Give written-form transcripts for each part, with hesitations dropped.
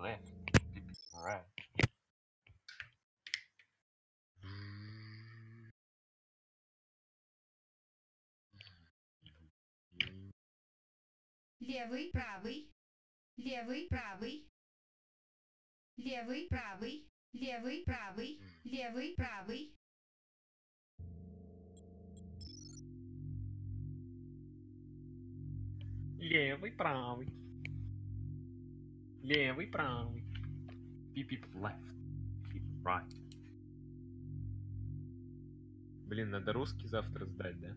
left, right. Левый, правый, левый, правый, левый, правый, левый, правый, левый, правый. Левый, правый. Левый, правый. Beep left, beep right. Блин, надо русский завтра сдать, да?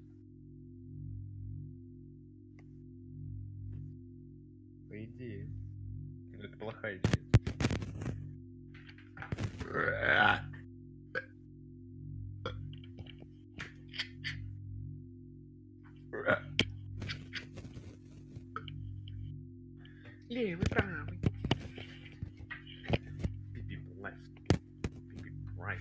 По идее. Но это плохая идея. Левый, правый. Beep left, beep right.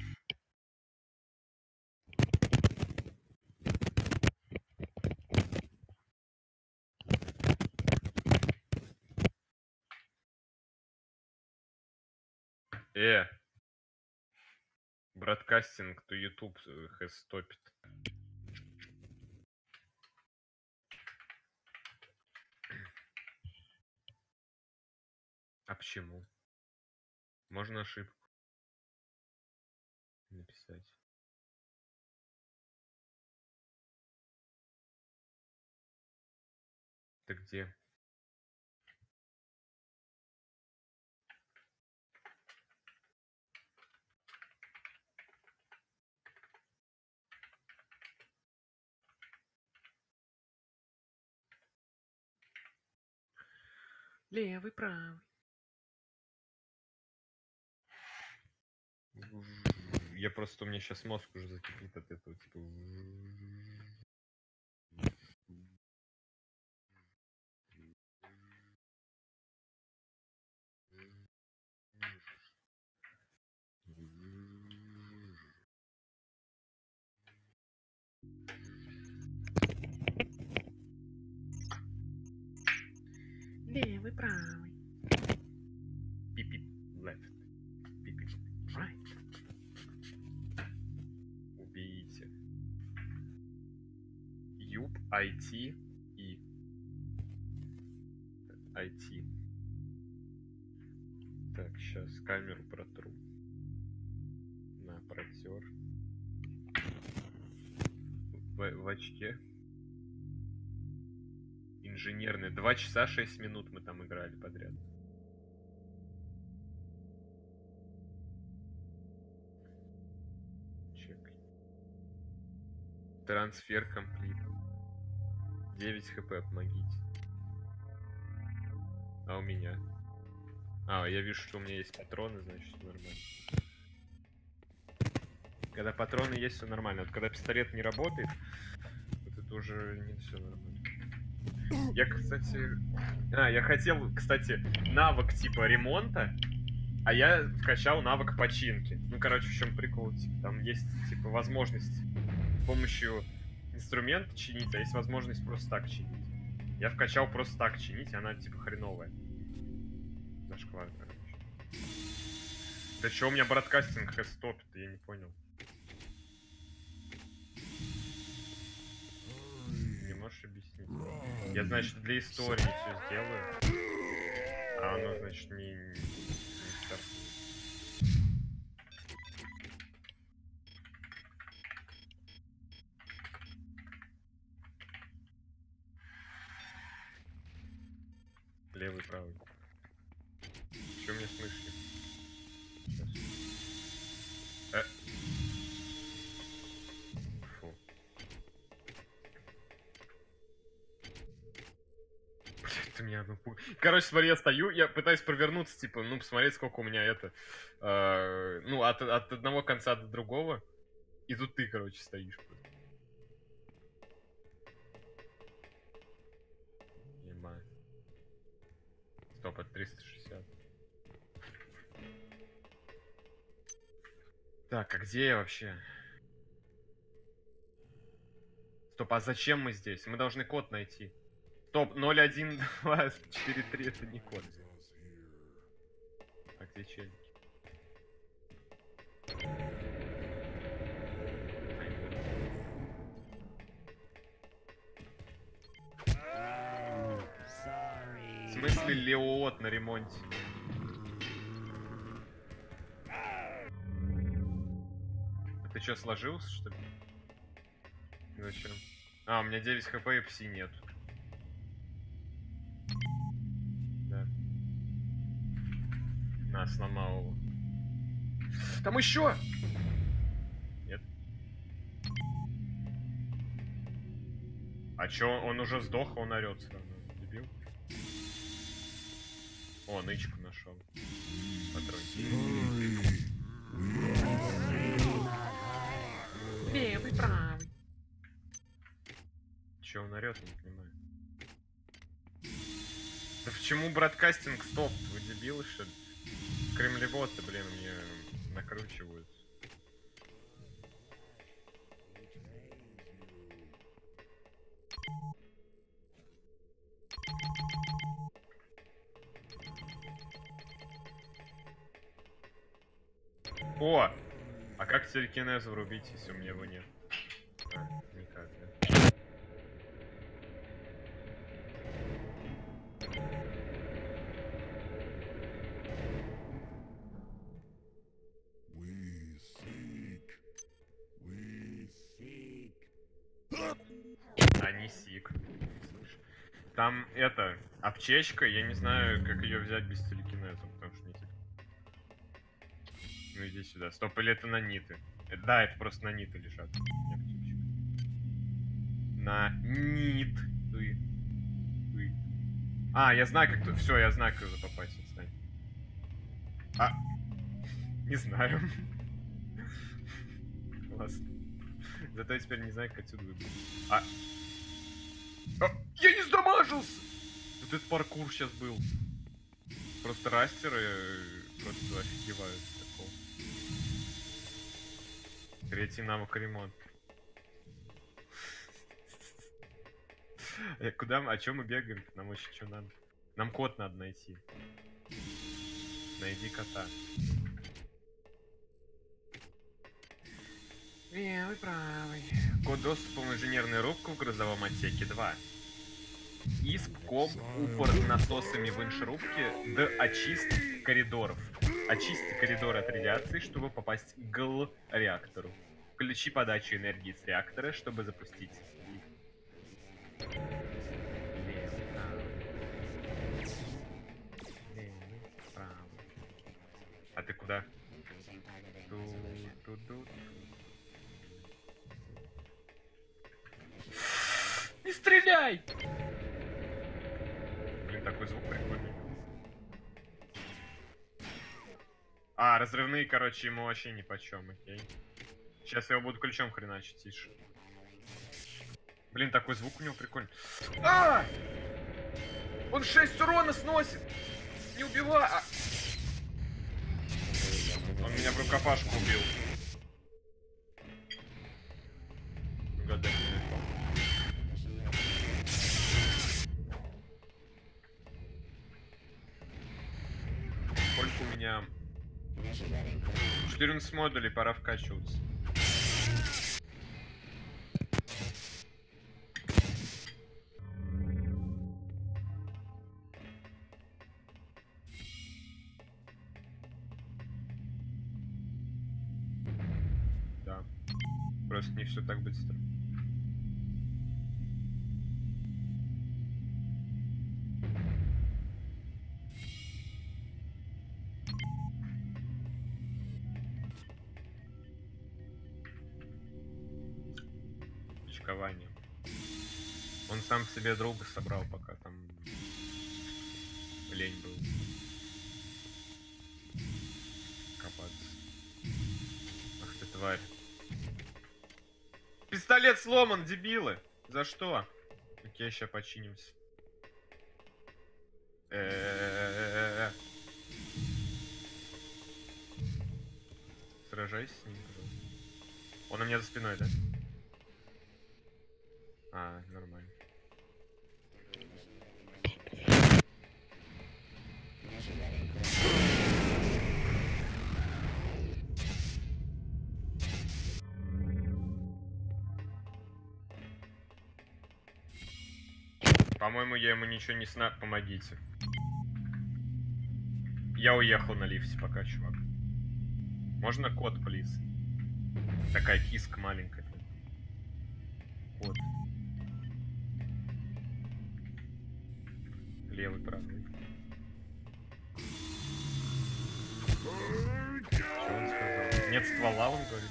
Broadcasting to YouTube has stopped. А почему? Можно ошибку написать. Ты где? Левый, правый. Я просто, у меня сейчас мозг уже закипит от этого, типа... Левый, правый. Пипи left. Пипи right. Убейте. Юб, IT и IT. Так, сейчас камеру протру. На, протер. В очке. Инженерный. 2 часа 6 минут мы там играли подряд. Чек. Трансфер комплит. 9 хп, помогите. А у меня? А, я вижу, что у меня есть патроны, значит, все нормально. Когда патроны есть, все нормально. Вот когда пистолет не работает, вот это уже не все нормально. Я, кстати... я хотел, кстати, навык типа ремонта, а я вкачал навык починки. Ну, короче, в чем прикол? Типа, там есть, типа, возможность с помощью инструмента чинить, а есть возможность просто так чинить. Я вкачал просто так чинить, и она, типа, хреновая. Зашквар, короче. Да что у меня бродкастинг стопит, я не понял. Не можешь объяснить? Я, значит, для истории все сделаю. А оно, значит, не стартует. Левый, правый. Что у меня с мышью? Сейчас. Фу. Блядь, ты меня напугал. Короче, смотри, я стою, я пытаюсь провернуться, типа, ну, посмотреть, сколько у меня это... ну, от одного конца до другого. И тут ты, короче, стоишь. Ема. Стоп, от 360. Так, а где я вообще? Стоп, а зачем мы здесь? Мы должны код найти. Стоп, 01243 это не код. Где челики? В смысле Леот на ремонте? А ты что, сложился, что ли? Зачем? А, у меня 9 хп и пси нет. Да. На, сломал его. Там еще! Нет. А чё, он уже сдох, он орёт сразу. Дебил. О, нычку нашел. Патрончик. Левый, правый. Чё он орёт, я не понимаю. Да почему бродкастинг стоп? Вы дебилы, что ли? Кремлеботы, блин, мне накручивают. О! А как телекинез врубить, если у меня его нет? А, никак, да? А, не сик. Слушай. Там это, аптечка, я не знаю, как ее взять без телекинеза, потому что не типа. Ну иди сюда. Стоп, или это наниты? Да, это просто наниты лежат. Не аптечка. Нанит. А, я знаю, как тут. Все, я знаю, как туда попасть. Отстань. А. Не знаю. Классно. Зато я теперь не знаю, как отсюда выбраться. А. Я не сдамажился! Вот этот паркур сейчас был. Просто растеры просто офигевают от такого. Третий навык ремонт. Куда мы? О чем мы бегаем? Нам очень что надо? Нам код надо найти. Найди кота. Левый, правый. Код доступа в инженерную рубку в грузовом отсеке 2. Исп.ком упор насосами в иншрубке до очист коридоров. Очисти коридоры от радиации, чтобы попасть к реактору. Включи подачу энергии с реактора, чтобы запустить. А ты куда? Не стреляй! Блин, такой звук прикольный. А, разрывные, короче, ему вообще нипочем, окей. Сейчас я его буду ключом хреначить, тише. Блин, такой звук у него прикольный. А! Он 6 урона сносит! Не убивай! Он меня в рукопашку убил. Угадай, сколько у меня? 14 модулей, пора вкачиваться. Да. Просто не все так быстро. Очкование. Он сам себе друга собрал, пока там лень был копаться. Ах ты тварь. Пистолет сломан, дебилы! За что? Окей, сейчас починимся. Сражайся с ним, пожалуйста. Он у меня за спиной, да? А, нормально. По-моему, я ему ничего не сна... Помогите. Я уехал на лифте пока, чувак. Можно код, плиз? Такая киска маленькая. Код. Левый, правый. Что он сказал? Нет ствола, он говорит.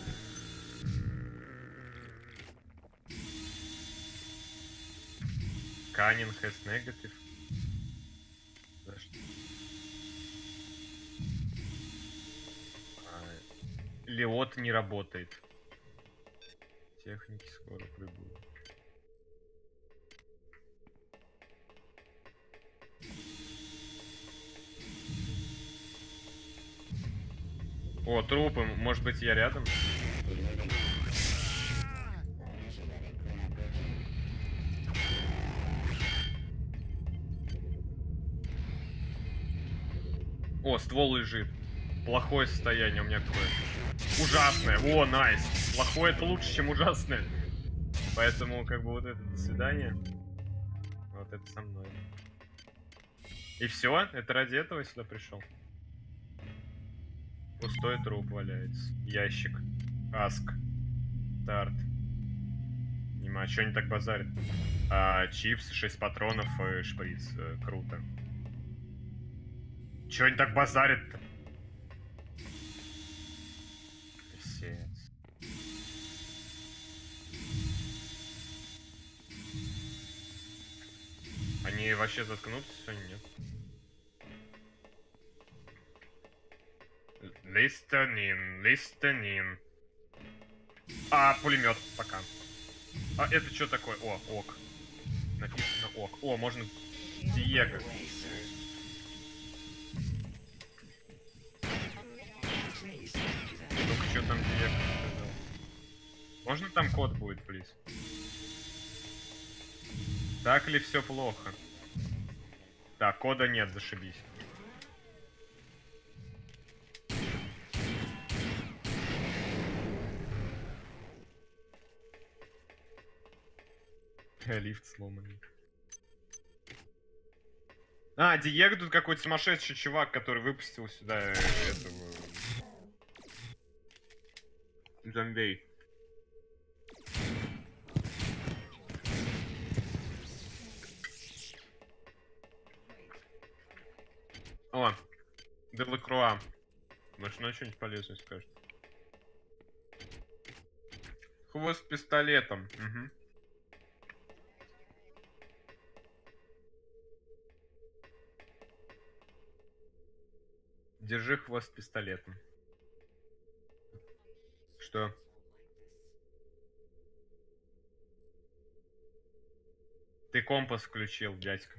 Cunning has negative. За что? Леот не работает. Техники скоро прибудут. О, трупы. Может быть, я рядом? О, ствол лежит. Плохое состояние у меня какое. Ужасное. О, найс. Плохое это лучше, чем ужасное. Поэтому, как бы, вот это до свидания. Вот это со мной. И все? Это ради этого я сюда пришел? Пустой труп валяется. Ящик. Аск. Старт. Нема, что они так базарят? Чипсы, 6 патронов и шприц. Круто. Чё они так базарят-то? Писец. Они вообще заткнутся сегодня, нет? Листанин. Пулемет, пока. Это что такое? О, ок. Написано ок. О, можно Диего. Ну-ка, что там Диего сказал? Можно там код будет, плиз? Так ли все плохо? Так, кода нет, зашибись. Лифт сломанный. Диего тут какой-то сумасшедший чувак, который выпустил сюда этого... зомбей. О, Делакруа. Может, ну что-нибудь полезное скажет. Хвост пистолетом. Угу. Держи хвост пистолетом. Что? Ты компас включил, дядька.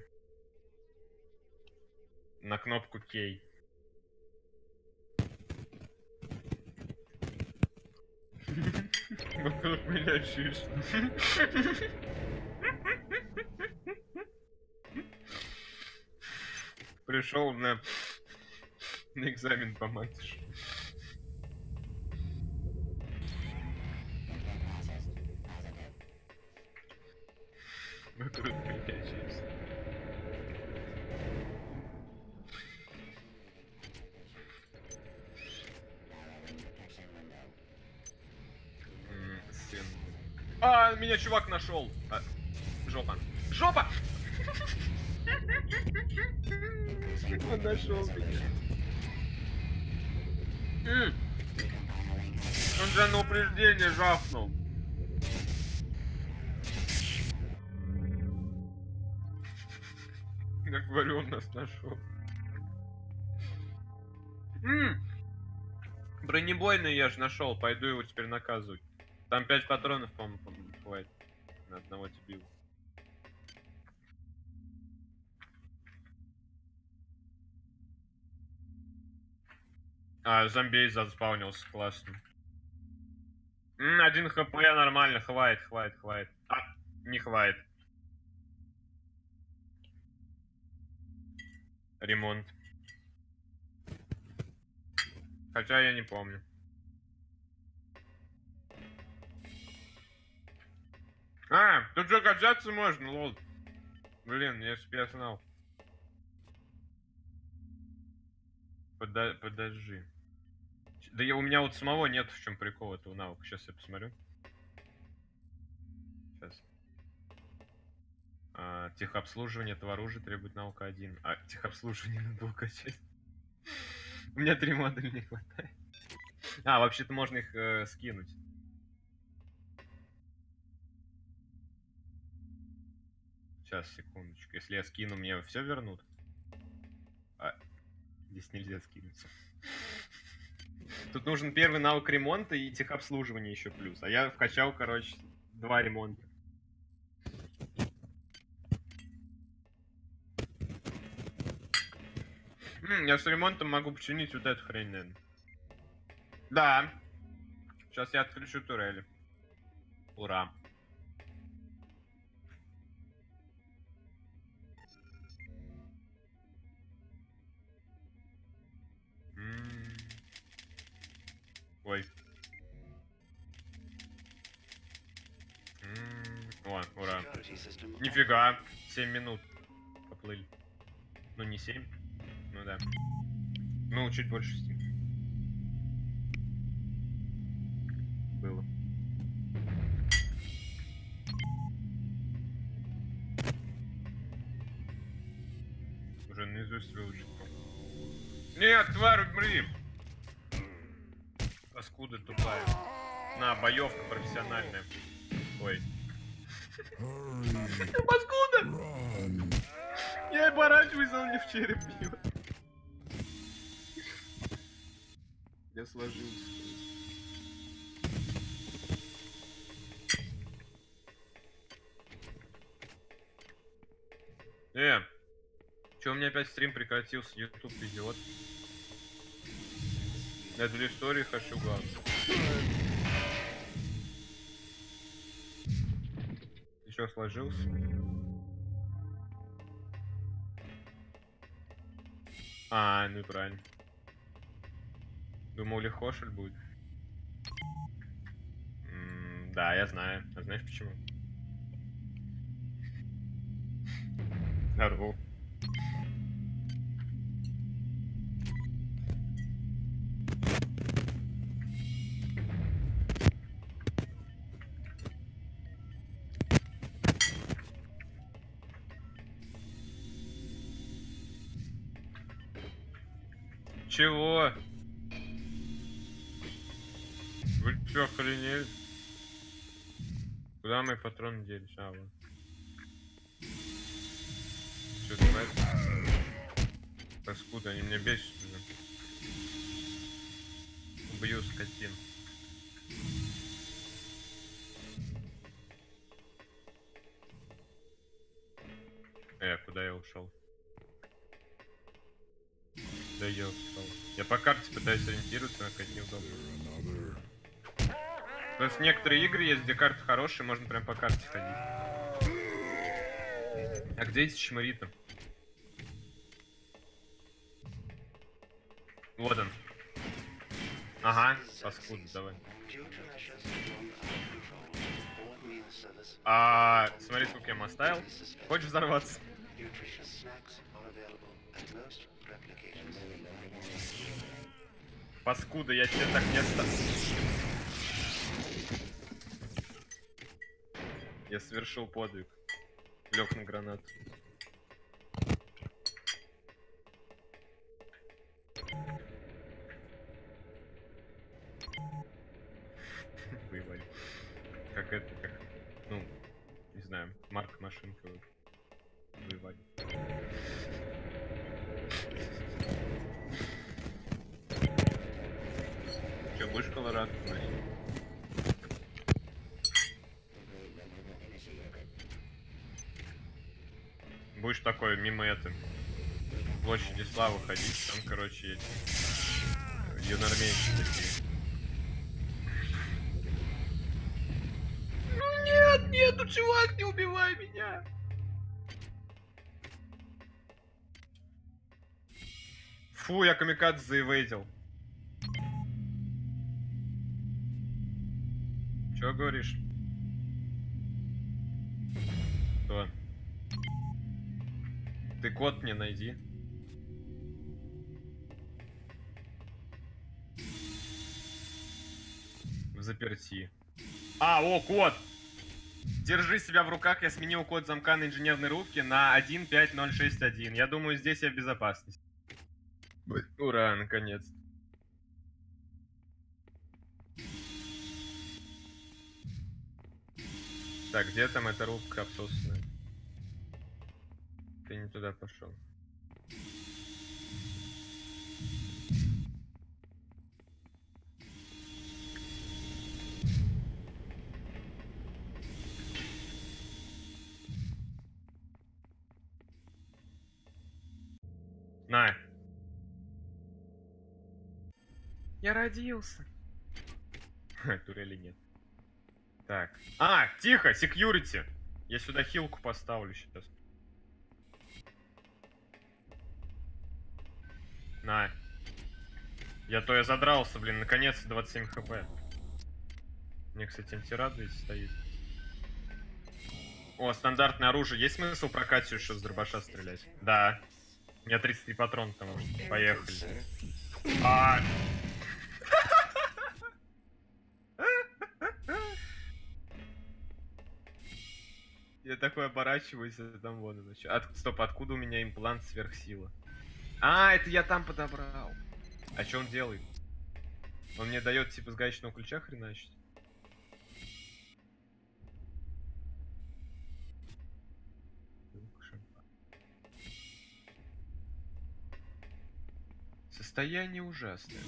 На кнопку Кей. Вокруг меня чиш. Пришел на экзамен по матиш. Вокруг меня чиш. Меня чувак нашел. Жопа. Жопа! Он нашел меня. Он же на упреждение жахнул. Я говорю, он нас нашел. Бронебойный я же нашел. Пойду его теперь наказывать. Там 5 патронов, по-моему, хватит. На одного дебила. Зомбей заспаунился, классно. 1 хп нормально, хватит. Не хватит. Ремонт. Хотя я не помню. Тут же качаться можно, лол. Блин, я знал. Подожди. Да у меня вот самого нет, в чем прикол этого навыка. Сейчас я посмотрю. Сейчас. Техобслуживание этого оружия требует навыка 1. А техобслуживание надо было качать. У меня 3 модуля не хватает. Вообще-то можно их скинуть. Сейчас, секундочку. Если я скину, мне все вернут? Здесь нельзя скинуться. Тут нужен первый навык ремонта и техобслуживания еще плюс. А я вкачал, короче, 2 ремонта. Я с ремонтом могу починить вот эту хрень, наверное. Да. Сейчас я отключу турели. Ура. Ой. О, ура. Нифига. 7 минут. Поплыли. Ну, не 7. Ну да. Ну, чуть больше 6. Было. Уже наизусть выучил. Нет, тварь, блин! Паскуда тупая. На, боевка профессиональная. Ой. Паскуда! Я оборачиваюсь, он мне в череп бьет. Я сложился. Чё, у меня опять стрим прекратился? YouTube идиот. Я для истории хочу главное. Еще сложился. Ну и правильно. Думал, легкошель будет. Да, я знаю. А знаешь почему? Здорово. Чего? Вы что, охренели? Куда мои патроны делись? Вот. Что, давай? Паскуда, они меня бесят уже. Убью скотин. Куда я ушел? Да я ушел. Я по карте пытаюсь ориентироваться, но как неудобно. Просто некоторые игры есть, где карты хорошие, можно прям по карте ходить. А где эти чмари-то? Вот он. Ага, паскуда, давай. Смотри, сколько я ему оставил. Хочешь взорваться? Паскуда, я тебе так не оставил. Я совершил подвиг. Лег на гранату. Воевали. Как это, как... Ну, не знаю, марка машинка. Воевали. Че, будешь колорадку носить? Будешь такой мимо этой площади Славы ходить, там, короче, эти юнормейцы такие. Ну нет, нету, чувак, не убивай меня! Фу, я камикадзе заевейтил. Чё говоришь? Что? Ты код мне найди. В заперти. А, о, код! Держи себя в руках, я сменил код замка на инженерной рубке на 15061. Я думаю, здесь я в безопасности. Ура, наконец. Так, где там эта рубка обсосанная? Ты не туда пошел. На. Я родился. Турели нет. Так. А, тихо, секьюрити. Я сюда хилку поставлю сейчас. На. Я задрался, блин, наконец-то 27 хп. Мне, кстати, антирад здесь стоит. О, стандартное оружие. Есть смысл про Катю еще с дробаша стрелять? Да. У меня 33 патрона там уже. Поехали. А... Я такой оборачиваюсь, а там вон оно. Стоп, откуда у меня имплант сверхсила? А, это я там подобрал. А что он делает? Он мне дает типа с гаечного ключа хреначить. Состояние ужасное.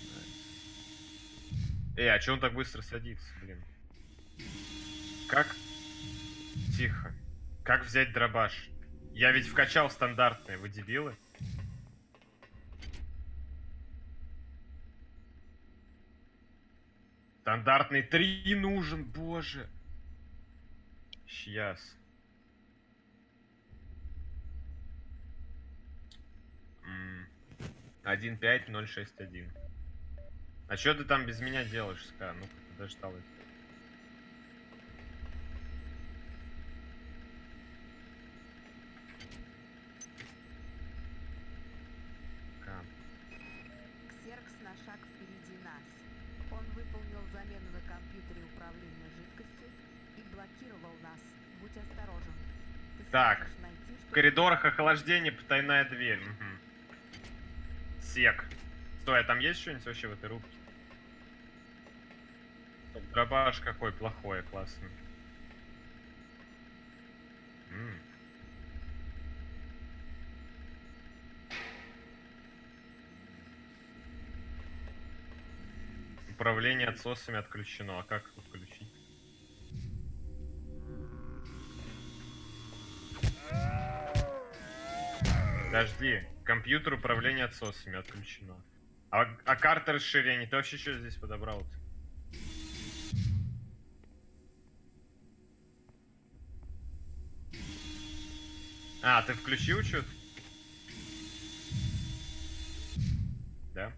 А че он так быстро садится, блин? Как? Тихо. Как взять дробаш? Я ведь вкачал стандартные, вы дебилы? Стандартный 3 нужен, боже. Сейчас. 15061. А что ты там без меня делаешь, Ска? Ну-ка, подождал это. Ксеркс на шаг впереди нас. Он выполнил замену на компьютере управления жидкостью и блокировал нас. Будь осторожен. Ты Так, сможешь найти, в коридорах охлаждения потайная дверь. Угу. Сек. Стой, а там есть что-нибудь вообще в этой рубке? Дробаш какой плохой, классный. Управление отсосами отключено. А как включить? Подожди. Компьютер управления отсосами отключено. А карта расширения? Ты вообще что здесь подобрал-то? А, ты включил что-то? Да?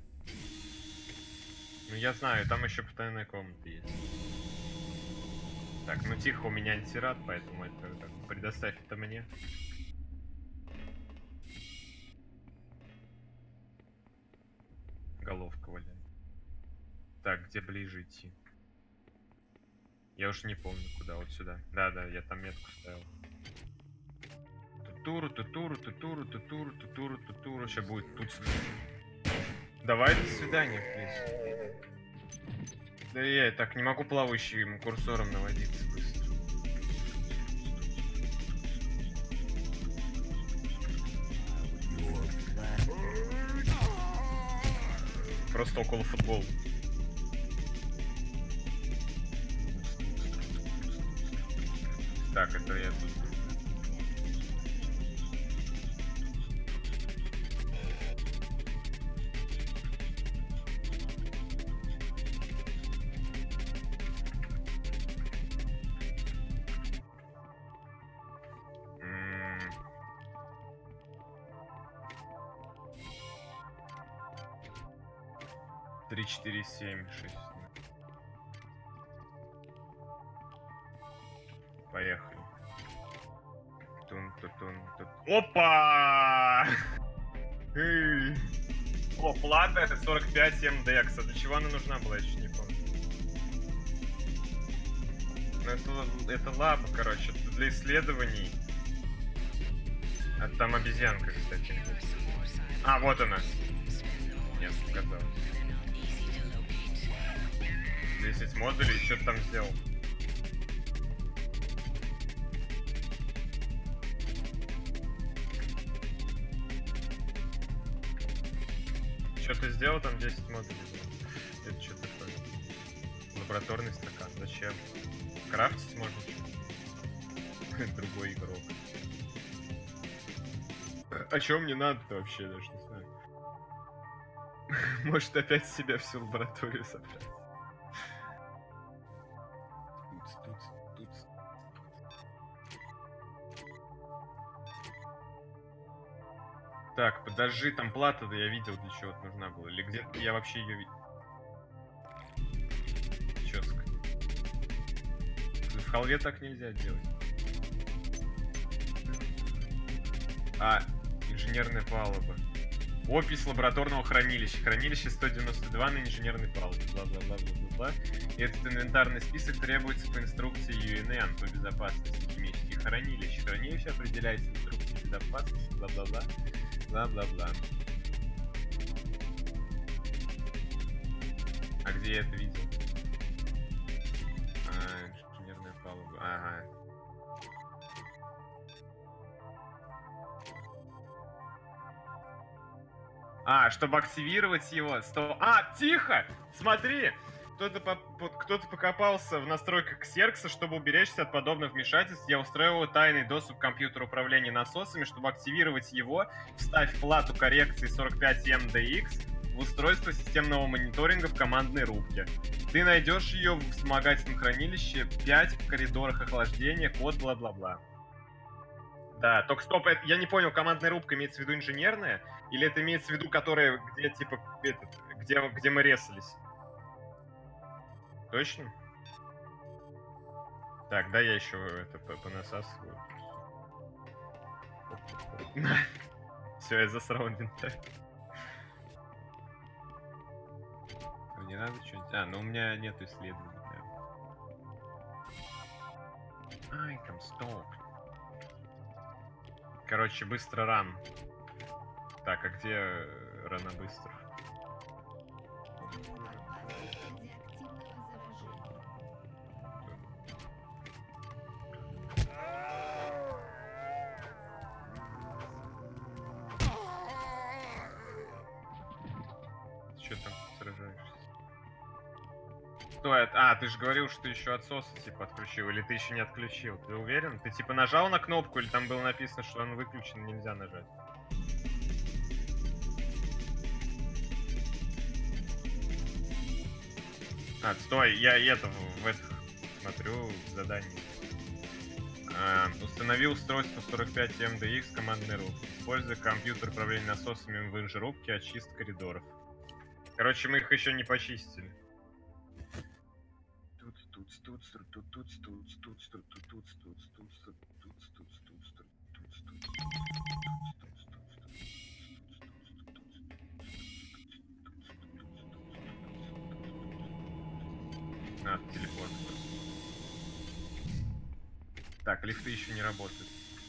Ну я знаю, там еще потайная комната есть. Так, ну тихо, у меня антирад, поэтому это так, предоставь это мне. Головка валяет. Так, где ближе идти? Я уж не помню, куда, вот сюда. Да, я там метку ставил. Тутуру, тутуру, тутуру, тутуру, тутуру, тутуру. Сейчас будет тут. Давай, до свидания, плиз. Да я так не могу плавающим курсором наводиться быстро. Просто около футбола. Так, это я тут. Три, 4, 7, 6. Поехали. Тун, Опа! Эй. О, плата это 45 МДХ. А для чего она нужна была, я еще не помню. Ну, это лаба, короче, это для исследований. А там обезьянка, кстати. А, вот она. Нет, показалось. 10 модулей, что-то там сделал. Что ты сделал, там 10 модулей было. Это что такое? Лабораторный стакан. Зачем? Крафтить можно что-то? Другой игрок. А чё мне надо-то вообще, даже не знаю. Может опять себя всю лабораторию собрать. Тут. Так, подожди, там плата-то я видел, для чего-то нужна была. Или где-то я вообще ее видел. Чётко. В халве так нельзя делать. А, инженерная палуба. Опись лабораторного хранилища. Хранилище 192 на инженерной палубе. Бла-бла-бла-бла-бла. И этот инвентарный список требуется по инструкции ЮНН по безопасности химических хранилищ. Хранилище определяется инструкцией безопасности. Бла-бла-бла. Бла-бла-бла. А где я это видел? А, инженерная палуба. Ага. А, чтобы активировать его, тихо! Смотри! Кто-то покопался в настройках Ксеркса, чтобы уберечься от подобных вмешательств. Я устроил тайный доступ к компьютеру управления насосами. Чтобы активировать его, вставь плату коррекции 45 MDX в устройство системного мониторинга в командной рубке. Ты найдешь ее в вспомогательном хранилище 5 в коридорах охлаждения, код бла-бла-бла. Да, только стоп, я не понял, командная рубка имеется в виду инженерная? Или это имеется в виду, которая, где, типа, где мы резались? Точно? Так, да, я еще это понасасываю. Все, я засрал инвентарь. Не надо что-нибудь... А, ну у меня нет исследований. Ай, там стоп. Короче, быстро ран. Так, а где рана быстро? Че там сражаешься? Стой, ты же говорил, что ты еще отсосы типа отключил, или ты еще не отключил? Ты уверен? Ты типа нажал на кнопку, или там было написано, что он выключен, нельзя нажать? Стой, я это в этих смотрю задание. Установи устройство 45 MDX командной рубки. Используя компьютер управления насосами в инжирубке, очистка коридоров. Короче, мы их еще не почистили. Телефон. Так, лифты еще не работают.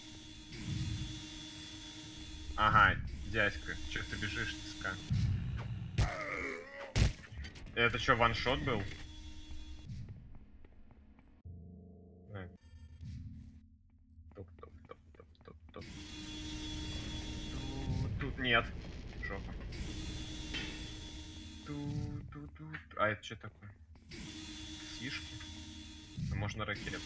Ага, дядька, че ты бежишь, тиска? Это что, ваншот был? Топ. Тут нет. Жопа. А это что такое? Сишки? А можно ракет.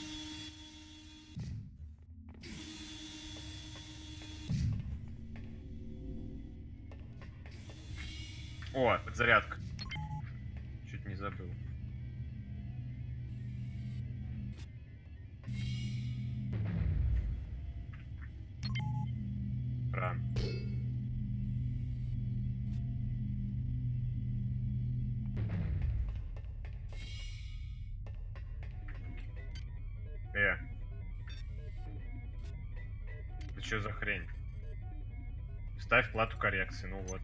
О, подзарядка. Чуть не забыл. Ран. Что за хрень? Ставь плату коррекции, ну вот.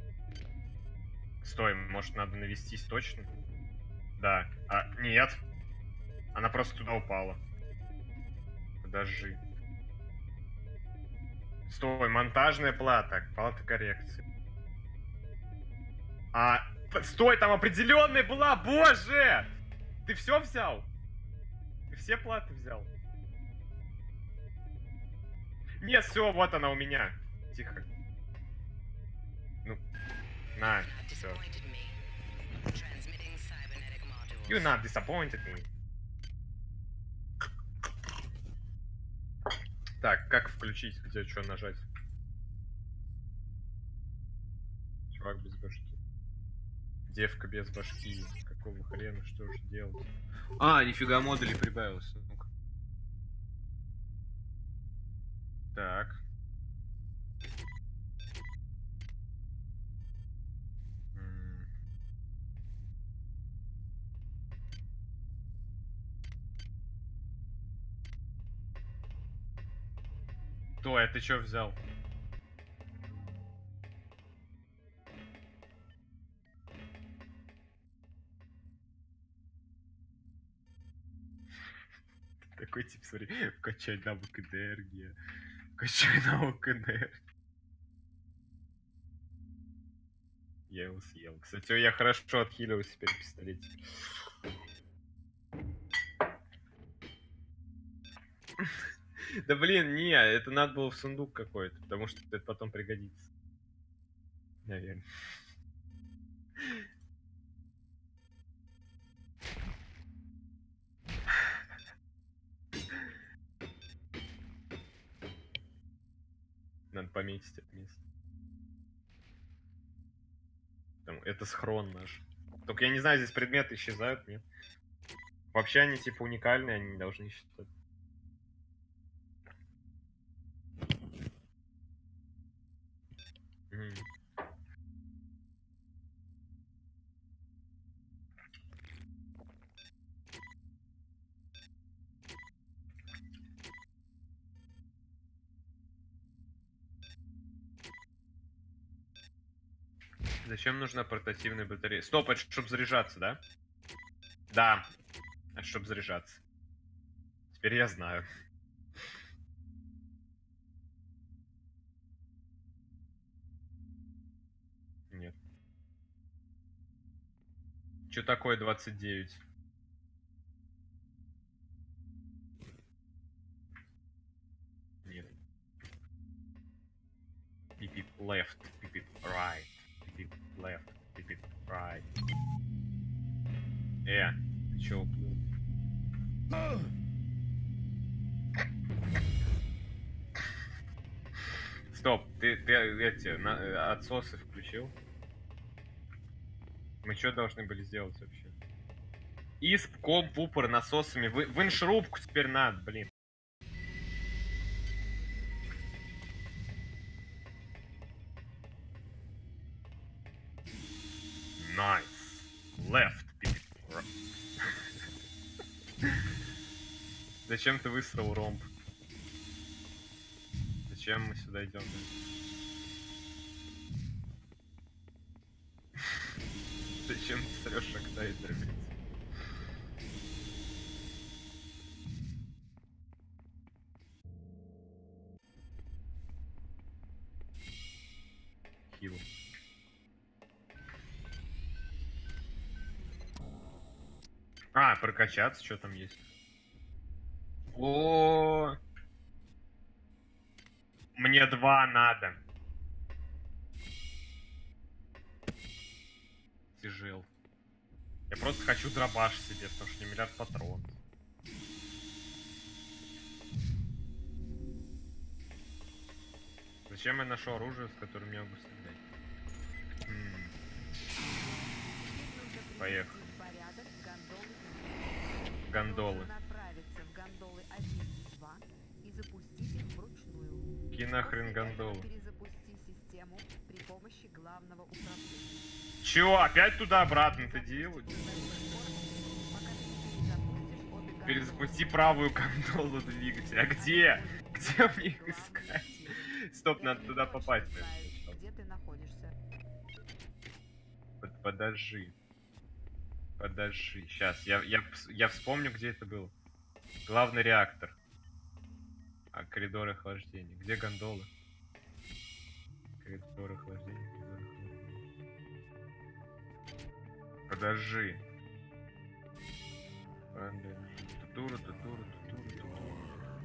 Стой, может надо навестись точно? Да. А, нет. Она просто туда упала. Подожди. Стой, монтажная плата. Плата коррекции. А, стой, там определенная была, боже! Ты все взял? Ты все платы взял? Нет, все, вот она у меня. Тихо. Ну, на, все. You not disappointed me. Так, как включить? Где что нажать? Чувак без башки. Девка без башки. Какого хрена? Что же делать? А, нифига модулей прибавился. Ну-ка. Так. Стой, а ты что взял? Такой тип, смотри, качай навык энергия. Качай навык энергия. Я его съел. Кстати, я хорошо отхиливаюсь теперь в пистолете. Да блин, не, это надо было в сундук какой-то, потому что это потом пригодится. Наверное. Надо пометить это место. Там, это схрон наш. Только я не знаю, здесь предметы исчезают, нет? Вообще они типа уникальные, они не должны исчезать. Зачем нужна портативная батарея? Стоп, это чтобы заряжаться, да? Да, это чтобы заряжаться. Теперь я знаю. Нет. Что такое 29? Нет. Пипип left, пипип right, пипип left, пипип right. Ты чё уплыл? Стоп, ты эти отсосы включил? Мы что должны были сделать вообще? Исп, комп, упор, насосами. Вынь шрубку теперь надо, блин. Nice. Left. Зачем ты высрал ромб? Зачем мы сюда идем? Зачем ты срешь октайдер, блин? Хил. А, прокачаться, что там есть? О, мне 2 надо. Тяжел. Я просто хочу дробаш себе, потому что не миллиард патронов. Зачем я нашел оружие, с которым я могу стрелять? Поехали. Гондолы. Какие нахрен гондолы? Чё, опять туда-обратно ты делаешь? Перезапусти правую гондолу двигателя. А где? Где мне их искать? Стоп, Я надо не туда точно попасть. знаю, наверное, где ты находишься. Подожди. Подожди. Сейчас, я вспомню, где это было. Главный реактор. А, коридор охлаждения. Где гондолы? Коридор охлаждения, коридор охлаждения. Подожди. Тутуру, тутуру, тутуру, тутуру.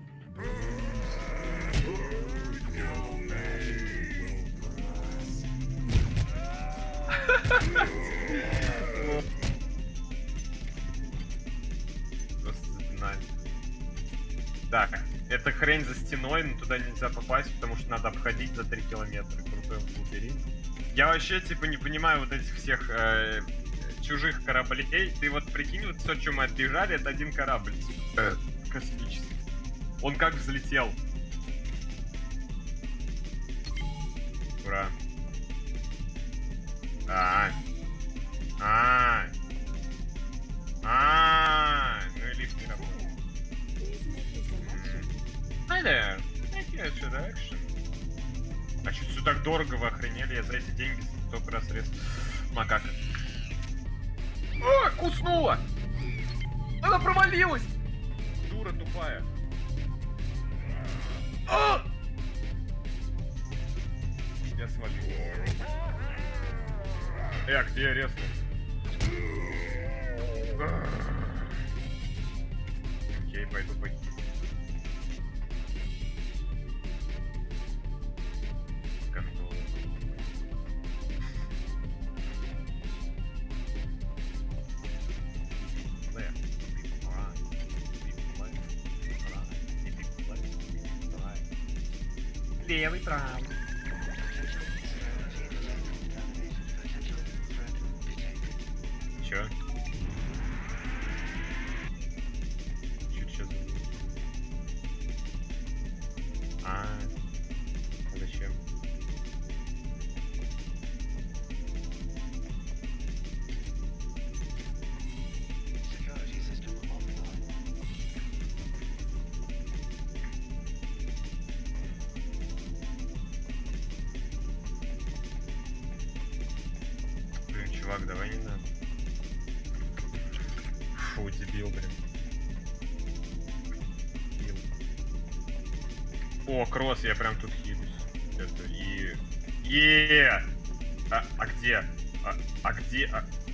Просто запинали. Так, эта хрень за стеной, но туда нельзя попасть, потому что надо обходить за 3 километра. Крутой лабиринт. Я вообще, типа, не понимаю вот этих всех чужих кораблей. Ты вот прикинь, вот все, что мы отбежали, это один корабль. Космический. Он как взлетел. Ура. Ну и лифт не работает. Hi there. Thank you introduction. А что все так дорого, вы охренели? Я за эти деньги столько раз рез макака. А, куснула! Она провалилась! Дура тупая. А! Я свалился. А где я резнул? Окей, пойду пойти. Левый, правый. Чё? Чё за... А зачем? Блин, чувак, давай не надо. Фу, дебил, блин. Дебил. О, кросс, я прям тут хилюсь. Это и... А где? А где?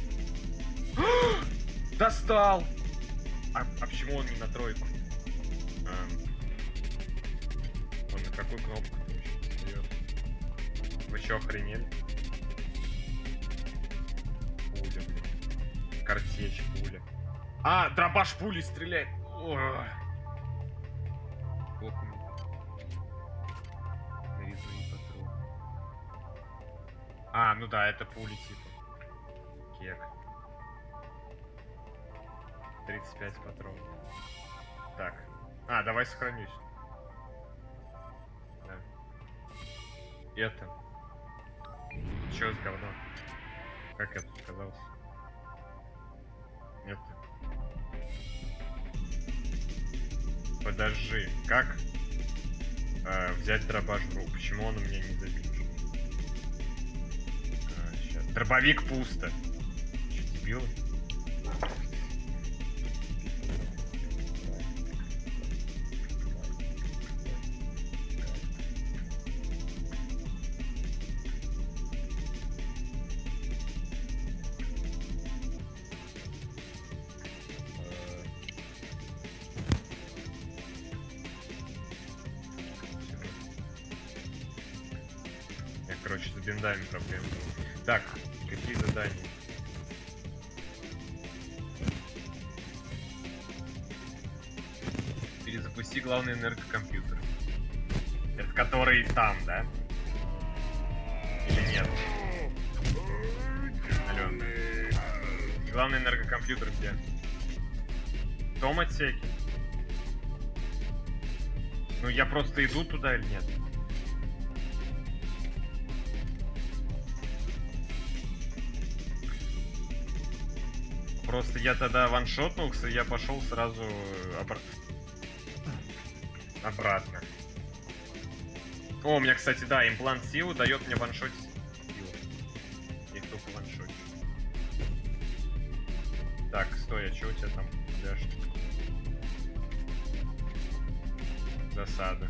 Достал! А почему он не на тройку? Он на какую кнопку встает? Вы чё, охренели? Пуля, блин. Картечь, пуля. А, дробаш пули стреляет. Плохо мне. Нарезные патроны. А, ну да, это пули типа. Кек. 35 патронов. Так. А, давай сохранюсь. Да. Это. Чё с говном? Как я тут оказался? Это. Подожди, как взять дробаш в руку? Почему он у меня не забит? Сейчас. Дробовик пусто. Че, дебилы? Короче, с биндами проблемы. Так, какие задания? Перезапусти главный энергокомпьютер. Это который там, да? Или нет? Алло. Главный энергокомпьютер где? В том отсеке? Ну я просто иду туда или нет? Просто я тогда ваншотнулся, и я пошел сразу обратно. О, у меня, кстати, да, имплант силы дает мне ваншотить силу. Их только ваншотить. Так, стой, а что у тебя там? Засада.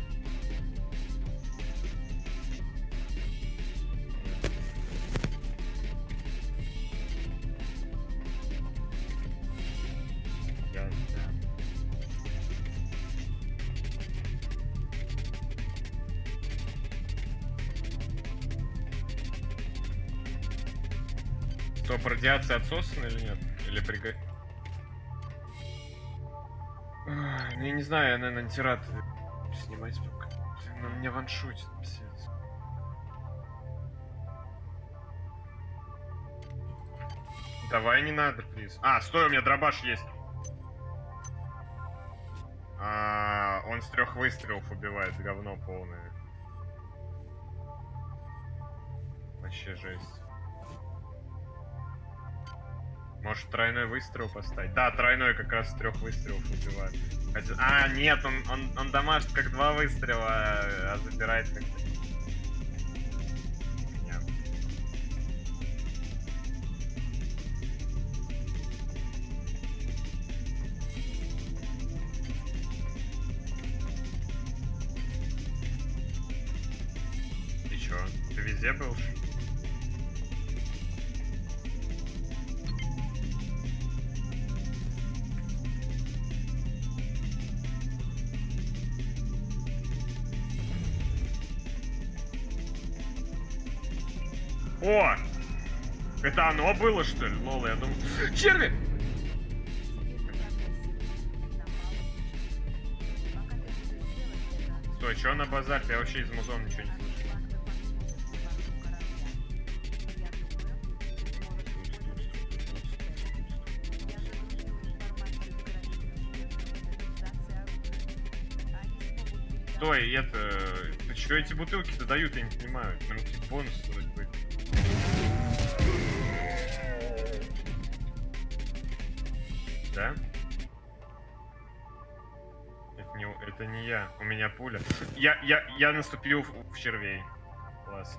Стоп, радиация отсосана или нет? Или приго... Ну, я не знаю, я, наверное, антирад снимать пока. Но меня ваншотит, писец. Давай, не надо, плиз. А, стой, у меня дробаш есть. Он с 3 выстрелов убивает, говно полное. Вообще жесть. Может, тройной выстрел поставить? Да, тройной как раз с 3 выстрелов убивает. А, нет, он дамажит как 2 выстрела, а забирает как... Нет. Ты чё? Ты везде был? О! Это оно было, что ли? Лола, я думал... Черви! Стой, чё на базар? Я вообще из музона ничего не слышу. Стой, это... Что эти бутылки-то дают, я не понимаю. Нам какие-то бонусы вроде бы. Да? Это не я. У меня пуля. Я наступил в червей. Класс.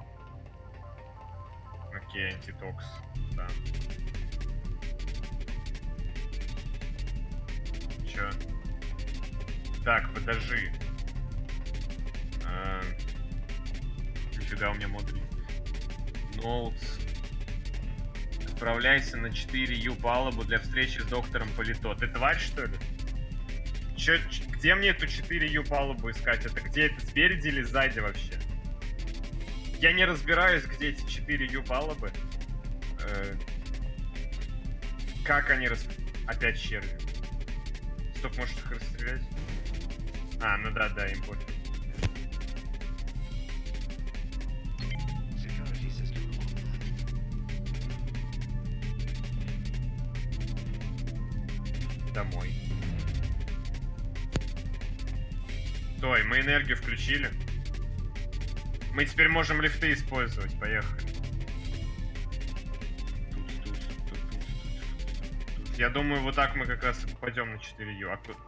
Окей, антитокс. Да. Чё? Так, подожди. Нифига у меня модуль. Ноутс. Отправляйся на 4U палубу для встречи с доктором Полито. Ты тварь, что ли? Где мне эту 4U палубу искать? Это где? Это спереди или сзади вообще? Я не разбираюсь, где эти 4U палубы. Как они Опять черви. Стоп, может их расстрелять? А, ну да, им пофиг. Домой. Стой, мы энергию включили. Мы теперь можем лифты использовать. Поехали. Я думаю, вот так мы как раз и попадем на 4U. А тут...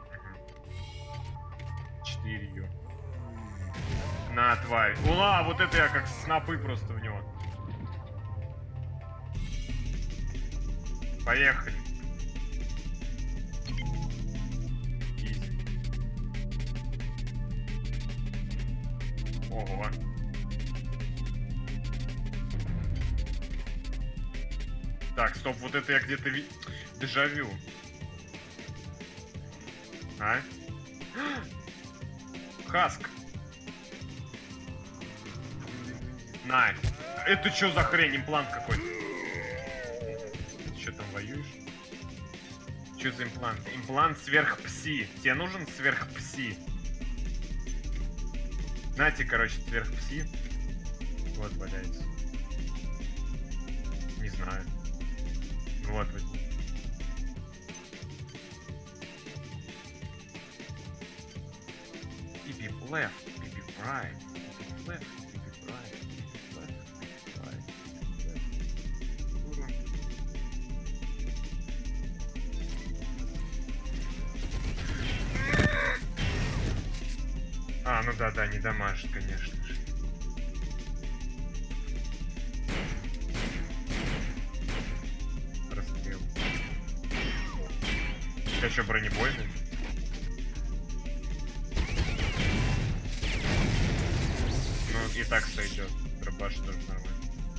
4U. На, тварь. Ула, вот это я как снопы просто в него. Поехали. Ого. Так, стоп, вот это я где-то дежавю. А? Хаск. На. Это что за хрень? Имплант какой-то. Ты что там воюешь? Что за имплант? Имплант сверхпси. Тебе нужен сверхпси? Нате, короче, сверхпси. Вот, валяется. Не знаю. Вот. Пипи left, пипи right, пипи left, пипи right, пипи left, пипи right, left. А, ну да, не дамажит, конечно же. Я что, бронебойный? Ну, и так сойдет. Дробаш тоже нормально.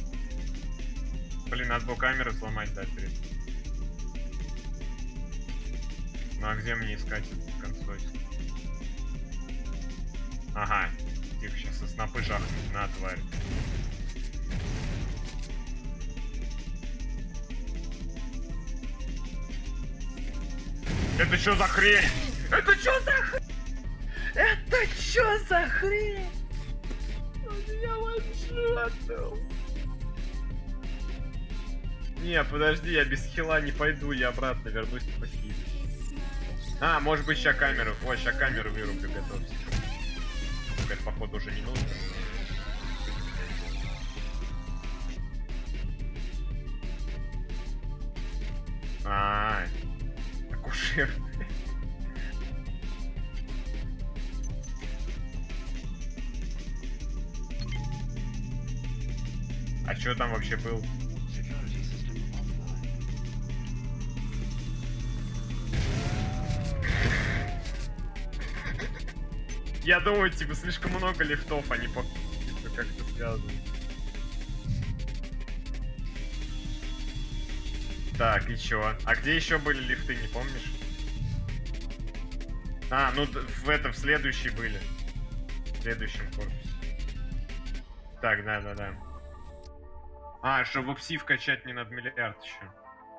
Блин, надо было камеру сломать, да, перед. Ну а где мне искать этот консоль? Ага. Тихо, сейчас со снопы жахнут. На, тварь. Это что за хрень? Это что за хрень? Это что за хрень? Я вообще. Не, подожди, я без хила не пойду, я обратно вернусь по хилу. А, может быть, сейчас камеру. Ой, сейчас камеру вырублю, готовься. Это, походу, уже не нужно. Акушер. А что там вообще был? Я думаю, типа, слишком много лифтов, они по типа, как-то связаны. Так, и чё? А где еще были лифты, не помнишь? А, ну в следующий были. В следующем корпусе. Так, да. А, чтобы пси вкачать не надо миллиард еще.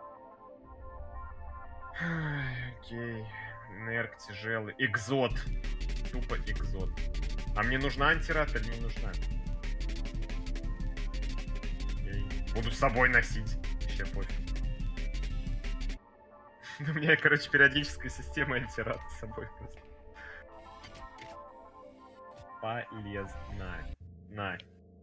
Окей. Нерк, тяжелый. Экзот. Тупо экзот. А мне нужна антират или не нужна? Буду с собой носить. Вообще пофиг. У меня, короче, периодическая система антират с собой просто. Полезно. На.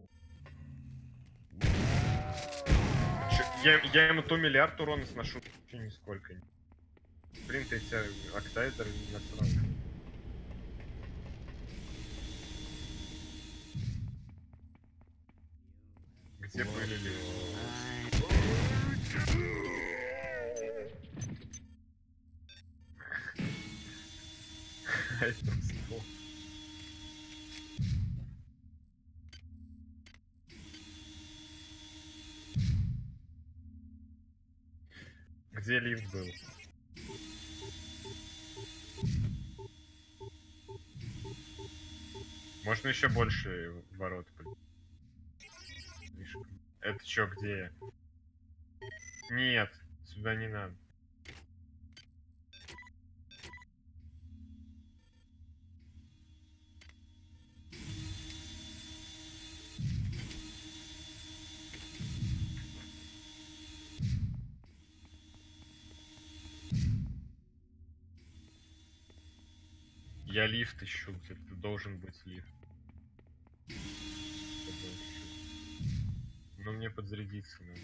Я ему то миллиард урона сношу, вообще нисколько. Блин, ты тебя октайдер не насрал. Где были Где лифт был? Можно еще больше ворот. Это чё, где я? Нет, сюда не надо. Я лифт ищу, где-то должен быть лифт. Но мне подзарядиться надо.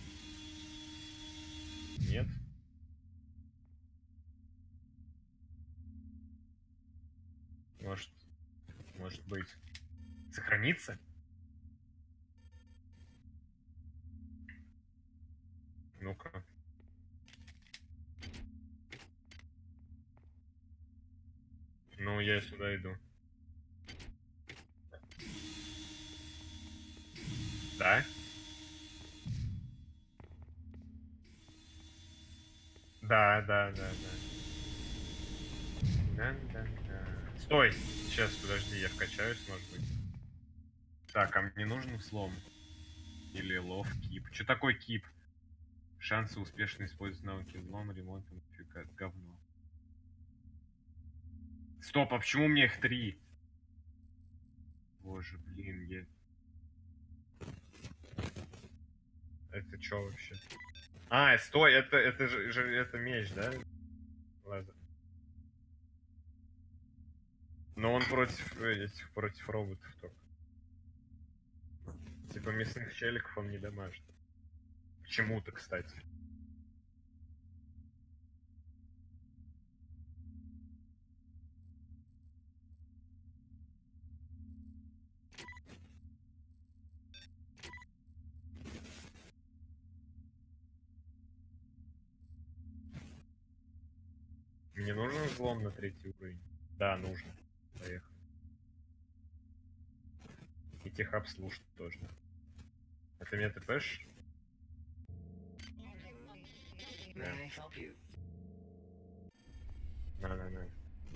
Нет? Может быть. Сохраниться? Ну-ка. Ну, я сюда иду. Да? Да. Да. Стой! Сейчас, подожди, я вкачаюсь, может быть. Так, а мне нужен взлом? Или лов, кип? Что такое кип? Шансы успешно использовать навыки взлома, ремонта, модификат. Говно. Стоп, а почему у меня их 3? Боже, блин, я... Это что вообще? А, стой, это же это меч, да? Ладно. Но он против роботов только. Типа мясных челиков он не дамажит. Почему-то, кстати. Мне нужен взлом на 3-й уровень? Да, нужно. Поехали. И техобслужить тоже. А ты меня ТПшь? На.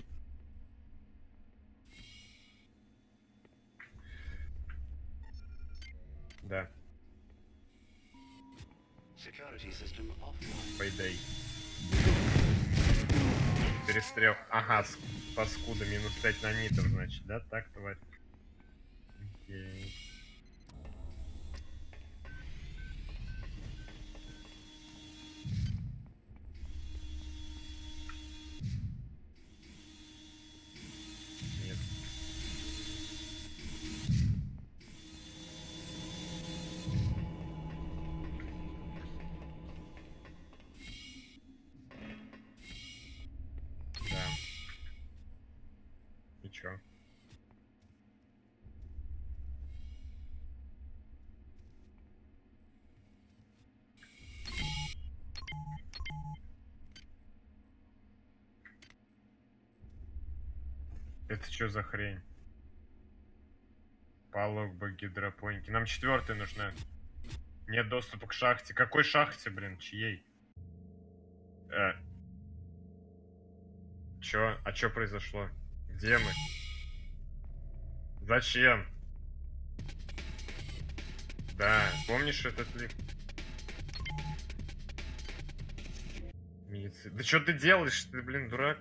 Да. Пойдай. Перестрел. Ага, паскуда, минус 5 нанитов, значит, да? Так, тварь. Окей. Нет. Да. И чё? Это что за хрень? Палуба гидропоники. Нам 4-й нужна. Нет доступа к шахте. Какой шахте, блин? Чьей? Чё? А чё произошло? Где мы? Зачем? Да, помнишь этот лифт? Да что ты делаешь? Ты, блин, дурак.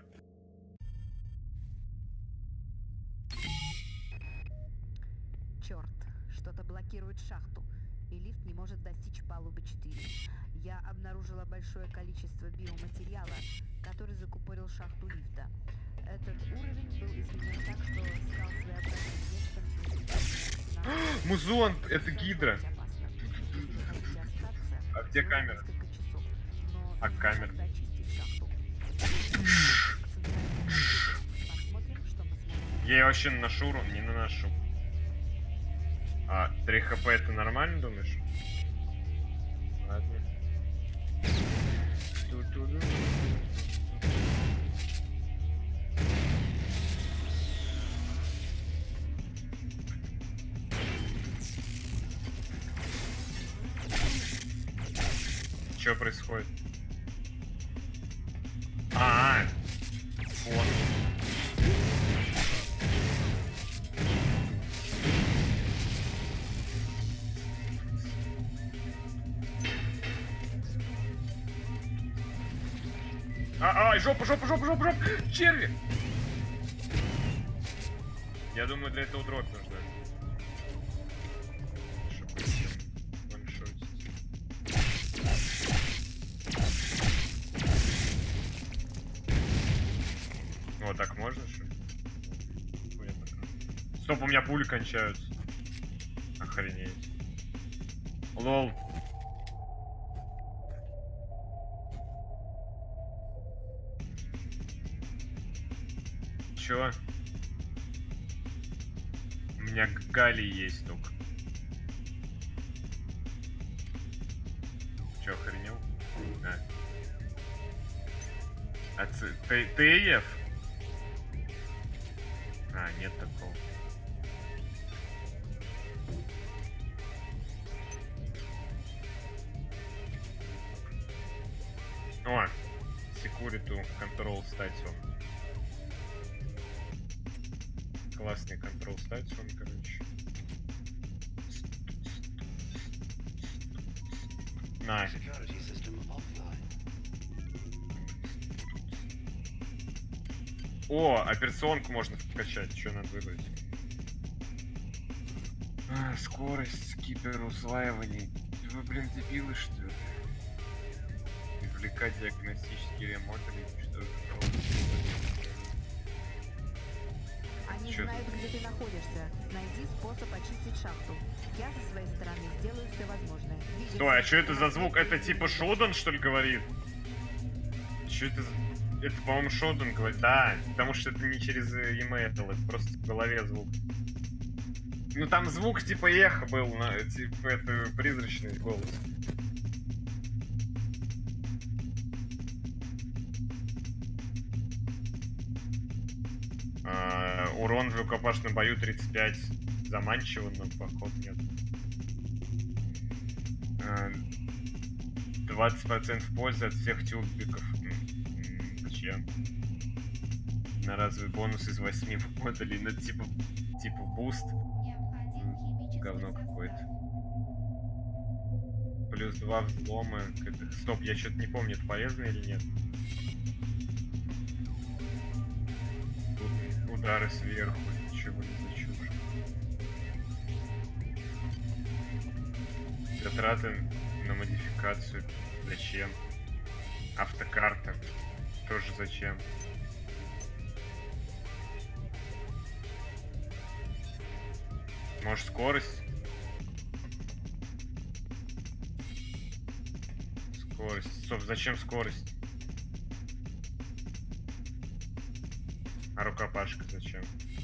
Черт, что-то блокирует шахту, и лифт не может достичь палубы 4. Я обнаружила большое количество биоматериала, который закупорил шахту лифта. Этот уровень был изменен так, что стал своеобразным местом. Музон, это гидра. А где камера? А камера? Я ее вообще наношу урон? Не наношу. А, 3 хп это нормально, думаешь? Ладно. Что происходит? Фон. Жопа! Черви! Я думаю, для этого дробь нужна. Вот так можно, что ли? Стоп, у меня пули кончаются. Охренеть. Лол. Чё? У меня Гали есть только. Чё, охренел? ТФ? Нет такого. О, Security Control Station. Классный Control Station, короче. На. О, операционку можно вкачать. Что надо выбрать? Скорость, скипер, усваивание. Вы, блин, дебилы, что ли? Извлекать диагностические модули, что Они знают, где ты находишься. Найди способ очистить шахту. Я со своей стороны сделаю все возможное. Стой, а что это за звук? Это типа Шодан, что ли, говорит? Что это за... Это, по-моему, Шодан говорит. Да, потому что это не через e-mail, это просто в голове звук. Ну там звук типа эхо был, типа это призрачный голос. Урон в рукопашном бою 35. Заманчиво, но поход нет. 20% пользы от всех тюбиков. Зачем? На разовый бонус из 8 модулей. Ну, типа буст. Необходим химический Говно состав. какое-то. Плюс 2 взлома. Стоп, я что-то не помню, это полезно или нет. Тут удары сверху. Чего не за чушь. Затраты на модификацию. Зачем? Автокарта. Тоже зачем? Может, скорость? Скорость. Стоп, зачем скорость? А рукопашка зачем?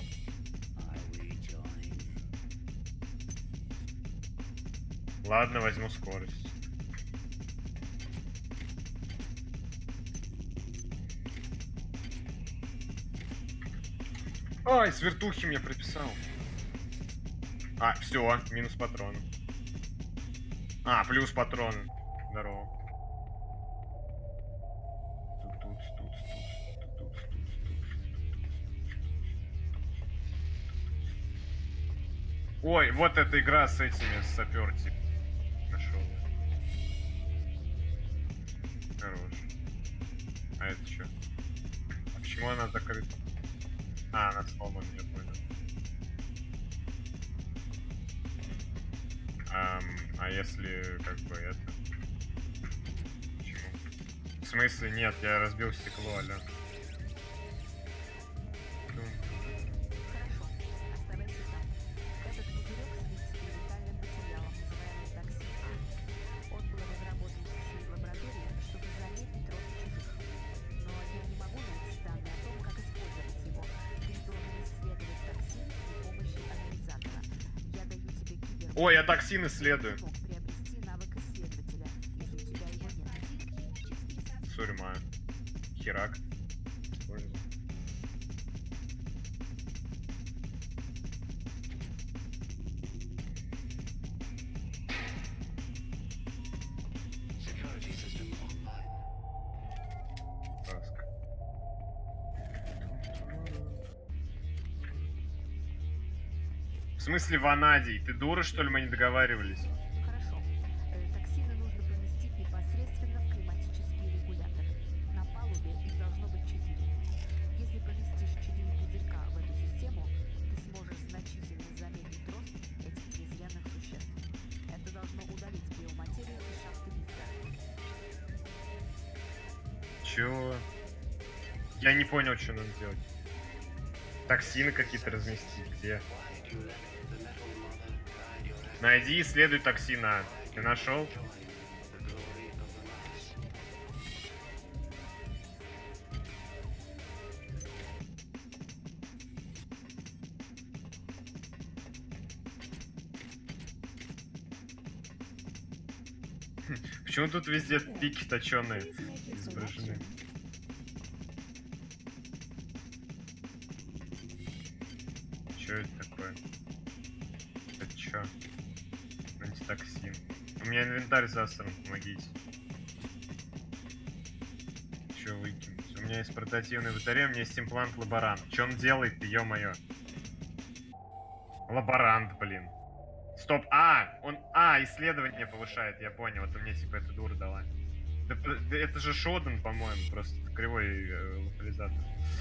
Ладно, возьму скорость. Ай, с вертухи мне прописал. А, все, минус патрон. А, плюс патрон. Здорово. Ой, вот эта игра с этими сапер типа. Нашел. Хорош. А это что? Почему она закрыта? А, она сломана, я понял. А если как бы это? Почему? В смысле нет, я разбил стекло, алё. Хорошо, оставайся там. Этот пузырек слит с экспериментальным материалом, называемым токсин А. Он был разработан в своей лаборатории, чтобы замедлить рост чужих. Но я не могу найти данные о том, как использовать его. Ты должен исследовать токсин при помощи анализатора. Я даю тебе кибер... Ой, я токсин исследую. Ты мог приобрести навык исследователя, если у тебя его нет. Сурьма. Херак. Использую. Таск. В смысле ванадий? Ты дура, что ли, мы не договаривались? Хорошо. Токсины нужно поместить непосредственно в климатический регулятор. На палубе их должно быть 4. Если поместишь 4 пузырька в эту систему, ты сможешь значительно замедлить рост этих презренных существ. Это должно удалить биоматерию из шахты лифта. Чё? Я не понял, что надо делать. Токсины какие-то разместить. Где? Найди и исследуй токсина. Ты нашел? Почему тут везде пики точеные изображены? Чё это такое? Это чё? Антитоксин. У меня инвентарь засран, помогите. Чё выкинуть? У меня есть портативная батарея, у меня есть имплант лаборант. Чё он делает-то, ё-моё? Лаборант, блин. Стоп, он исследование повышает, я понял, это мне типа эта дура дала. Да это же Шоден, по-моему, просто кривой локализатор.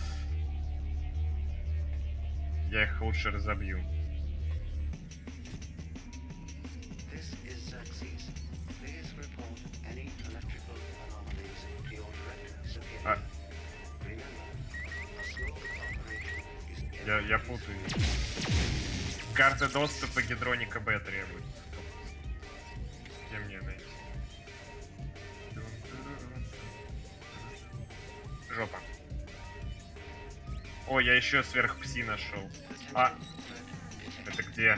Я их лучше разобью. Я путаю. Карта доступа Гидроника Б требует. Где мне найти? Жопа. О, я еще сверхпси нашел. Это где?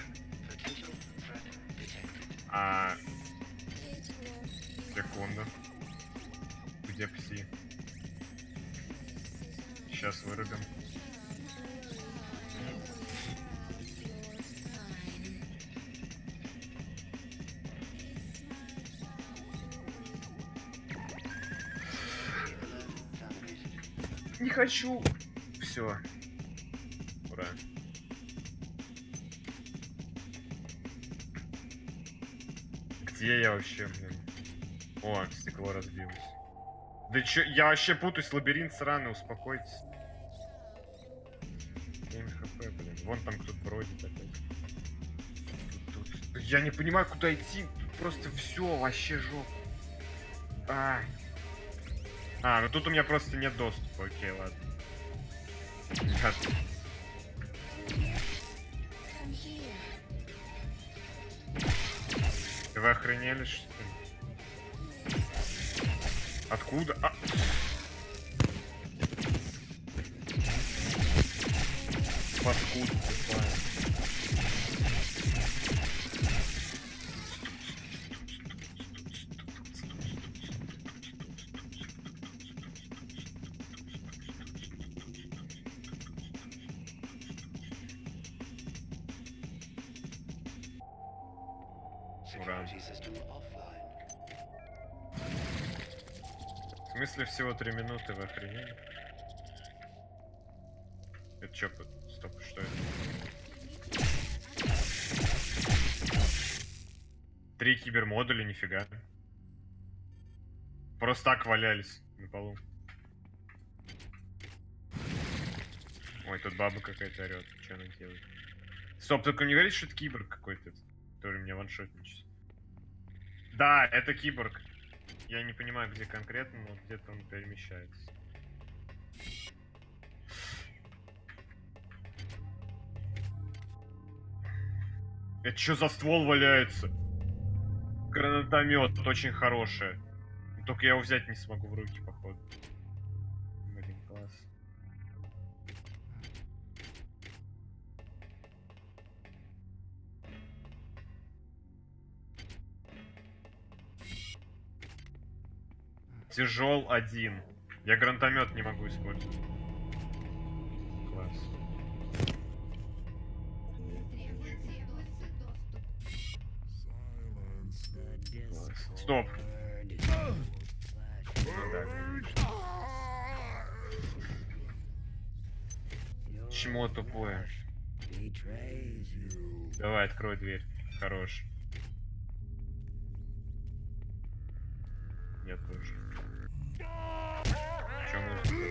Секунду. Где пси? Сейчас вырубим. Не хочу. Все. Ура. Где я вообще, блин? О, стекло разбилось. Да чё, я вообще путаюсь, лабиринт сраный, успокойтесь. 7 хп, блин. Вон там кто-то бродит опять. Я не понимаю, куда идти. Тут просто все, вообще жопа. Ну тут у меня просто нет доступа. Окей, ладно. Вы охренели, что ли? Откуда? Откуда тупая? Ура. В смысле всего 3 минуты, вы охренели? Это чё? Стоп, что это? 3 кибермодуля, нифига. Просто так валялись на полу. Ой, тут баба какая-то орёт. Что она делает? Стоп, только не говоришь, что это киборг какой-то, который меня ваншотничает. Да, это киборг. Я не понимаю, где конкретно, но где-то он перемещается. Это что за ствол валяется? Гранатомет очень хороший. Только я его взять не смогу в руки, походу. Блин, класс. Тяжел 1. Я гранатомет не могу использовать. Класс. Класс. Стоп. Ну да, конечно. Чмо тупое. Давай, открой дверь. Хорош. Нет, тоже. Чё музыка?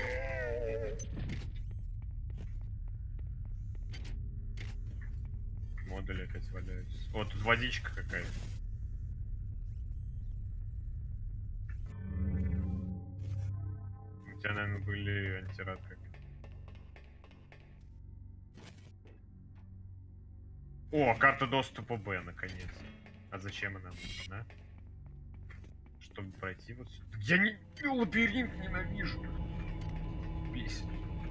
Модули опять валяются. О, тут водичка какая-то. У тебя, наверное, были антирад как. О, карта доступа Б, наконец. А зачем она нужна? Чтобы пройти вот сюда. Я не... лабиринт ненавижу. Бесит.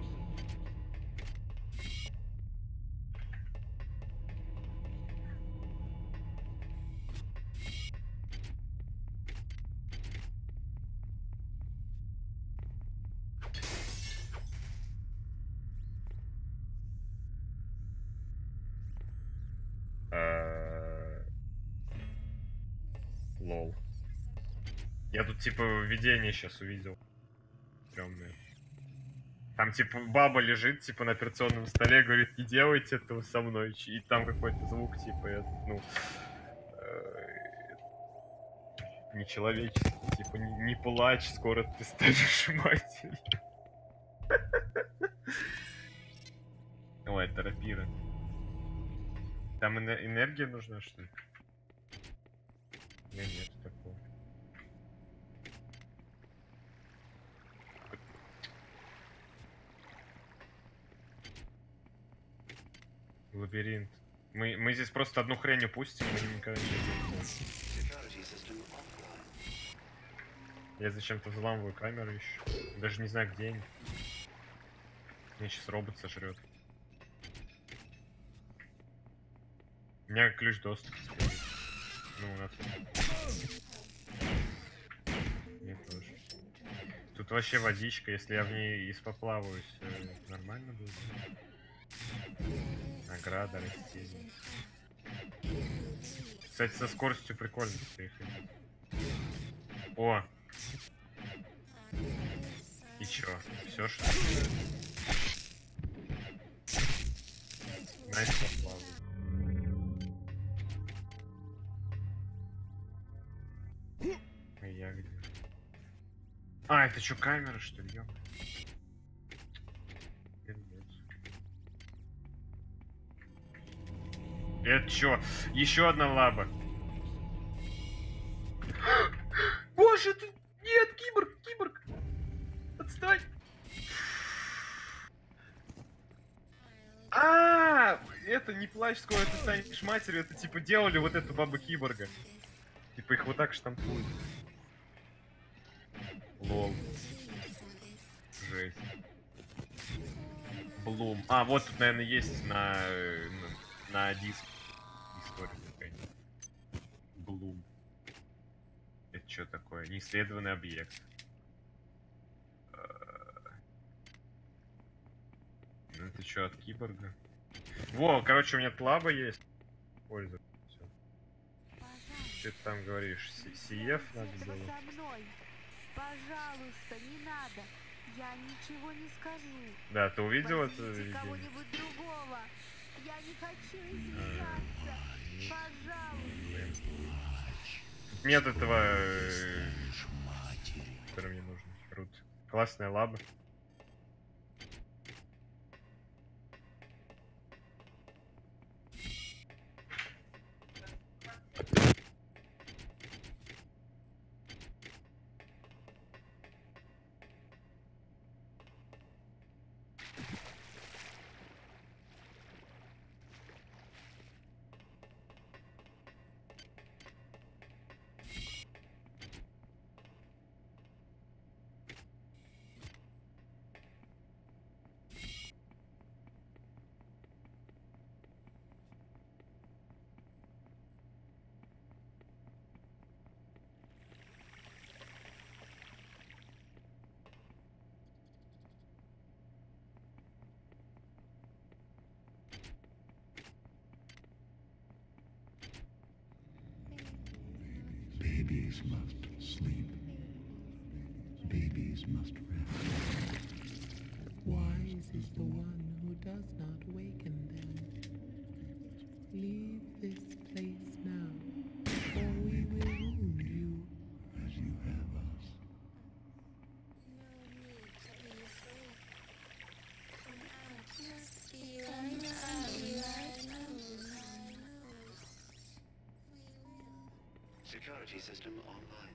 Лол. Я тут типа видение сейчас увидел. Темное. Там типа баба лежит типа на операционном столе, говорит, не делайте этого со мной. И там какой-то звук типа, ну, нечеловеческий. Типа, не плачь, скоро ты станешь матерью. Ой, это рапира. Там энергия нужна, что ли? Нет такого. Лабиринт. Мы здесь просто одну хрень упустим, мы никогда не будем. Я зачем-то взламываю камеру еще. Даже не знаю, где они. Меня сейчас робот сожрет. У меня ключ доступа теперь. Ну, у нас. Мне тоже. Тут вообще водичка, если я в ней испоплаваюсь, нормально будет? Награда, растения. Кстати, со скоростью прикольно переходить. О! И чё? Все что ли? Настя поплавала. А я где? А, это что, камера, что ли? Ёп. Это чё? Еще одна лаба. Боже ты! Нет, киборг! Киборг! Отстань! Это не плачь, скоро ты станешь матерью. Это типа делали вот эту бабу киборга. Типа их вот так штампуют. Лол. Жесть. Блум. А, вот тут, наверное, есть на диске история какая-нибудь. Блум. Это что такое? Неисследованный объект. Ну это что, от киборга? Во, короче, у меня тлаба есть. Пользуйся. Что ты там говоришь? CF надо Этого было? со мной. Пожалуйста, не надо. Я ничего не скажу. Да, ты увидел это Возьмите видение? кого-нибудь другого. Я не хочу извиняться. Пожалуйста. Нет этого, который мне нужен. Рут. Классная лаба. Babies must sleep. Babies must rest. Wise is the one who does not waken them. Leave this place now, or we will wound you. As you have us. Security system online.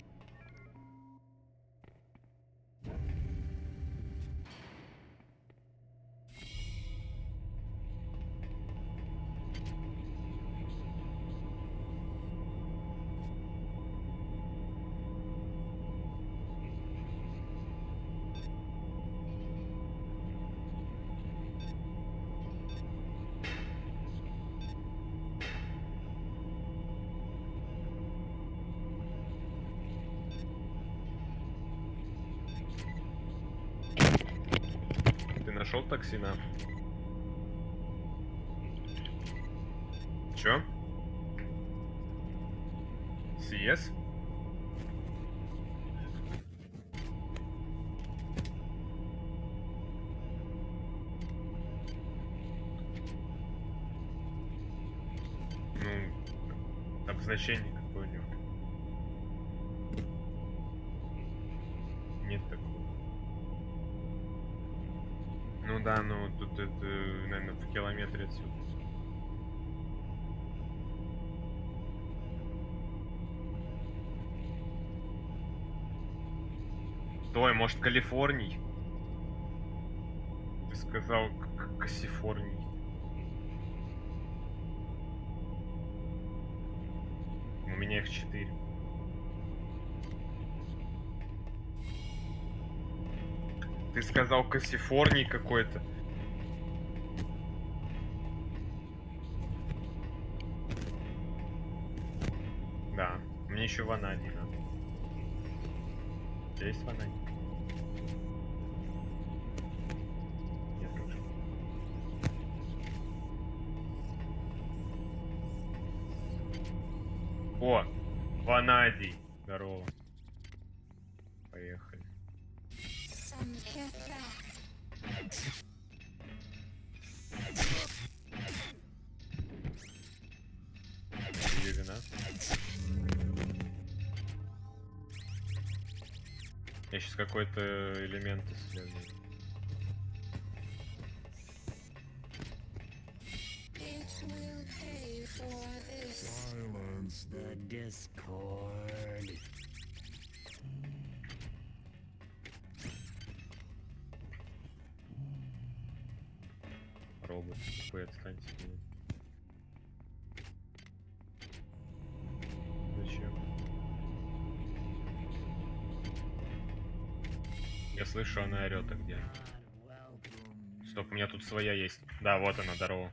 Ты нашел токсина? Чё? CS? Ну, обозначение какое у него? Нет такого. Ну да, ну тут это, наверное, в километре отсюда. Стой, может, Калифорний? Ты сказал Калифорний. У меня их 4. Ты сказал Калифорний какой-то. Да, мне еще ванадий надо. У тебя есть ванадий? Нет, тоже. О, ванадий. Здорово. Поехали. Я сейчас какой-то элемент исследую. Silence The Discord. Робот, тупые, отстаньте от меня. Зачем? Я слышу, она орёт, а где? Стоп, у меня тут своя есть. Да, вот она, здорово.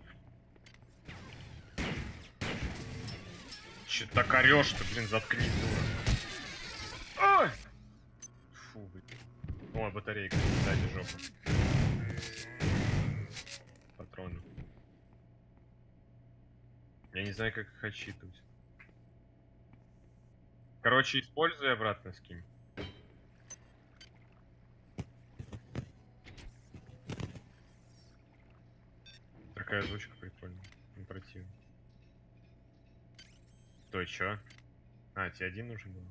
Че так орёшь-то, блин, заткнись, дура. Ай! Фу, блин. О, батарейка, дайте жопу. Патроны. Я не знаю, как их отсчитывать. Короче, используй обратно скинь. Такая озвучка прикольная. Не противно. Стой, чё? А, тебе один нужен был?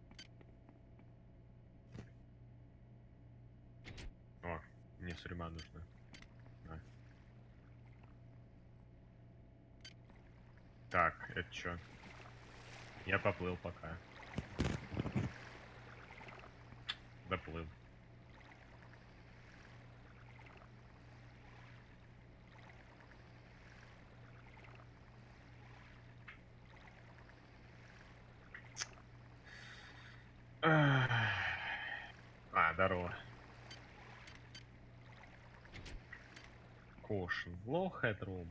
О, мне сурьма нужна. На. Так, это чё? Я поплыл пока. Доплыл. А, здорово. Кошен. Лохает ром.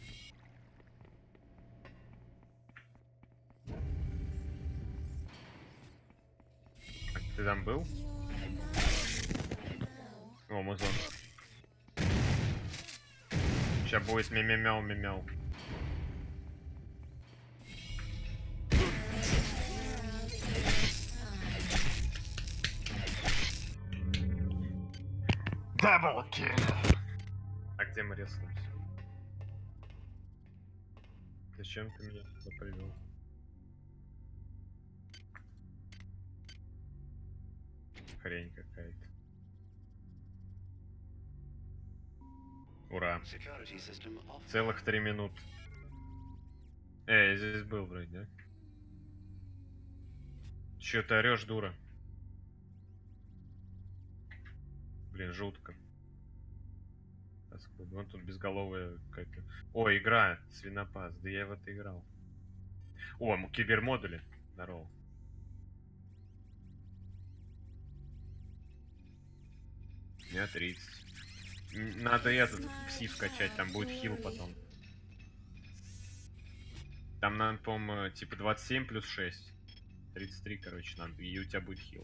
А ты там был? О, музон. Сейчас будет мимимяу-мимяу. Даблкил! А где мы резнулись? Зачем ты меня сюда привел? Хрень какая-то. Ура. Security system off. Целых 3 минуты. Я здесь был вроде, да? Чё ты орёшь, дура? Блин, жутко. Вон тут безголовая какая-то. О, игра, свинопас. Да я в это играл. О, кибермодули. Здорово. У меня 30. Надо этот псив скачать, там будет хил потом. Там надо, по-моему, типа 27 плюс 6. 33, короче, надо. И у тебя будет хил.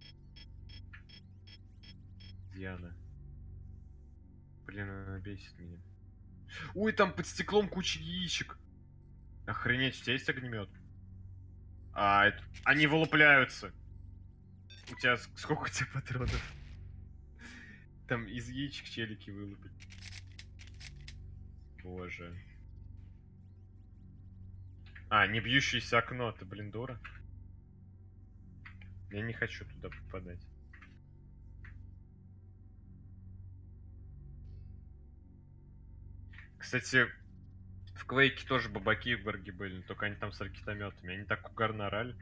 Диана. Блин, она бесит меня. Ой, там под стеклом куча яичек. Охренеть, у тебя есть огнемет? А, они вылупляются. У тебя сколько у тебя патронов? Там из яичек челики вылупили. Боже. А, не бьющееся окно, ты, блин, дура. Я не хочу туда попадать. Кстати, в Квейке тоже бабаки в Берге были, только они там с ракетометами. Они так угарно орали.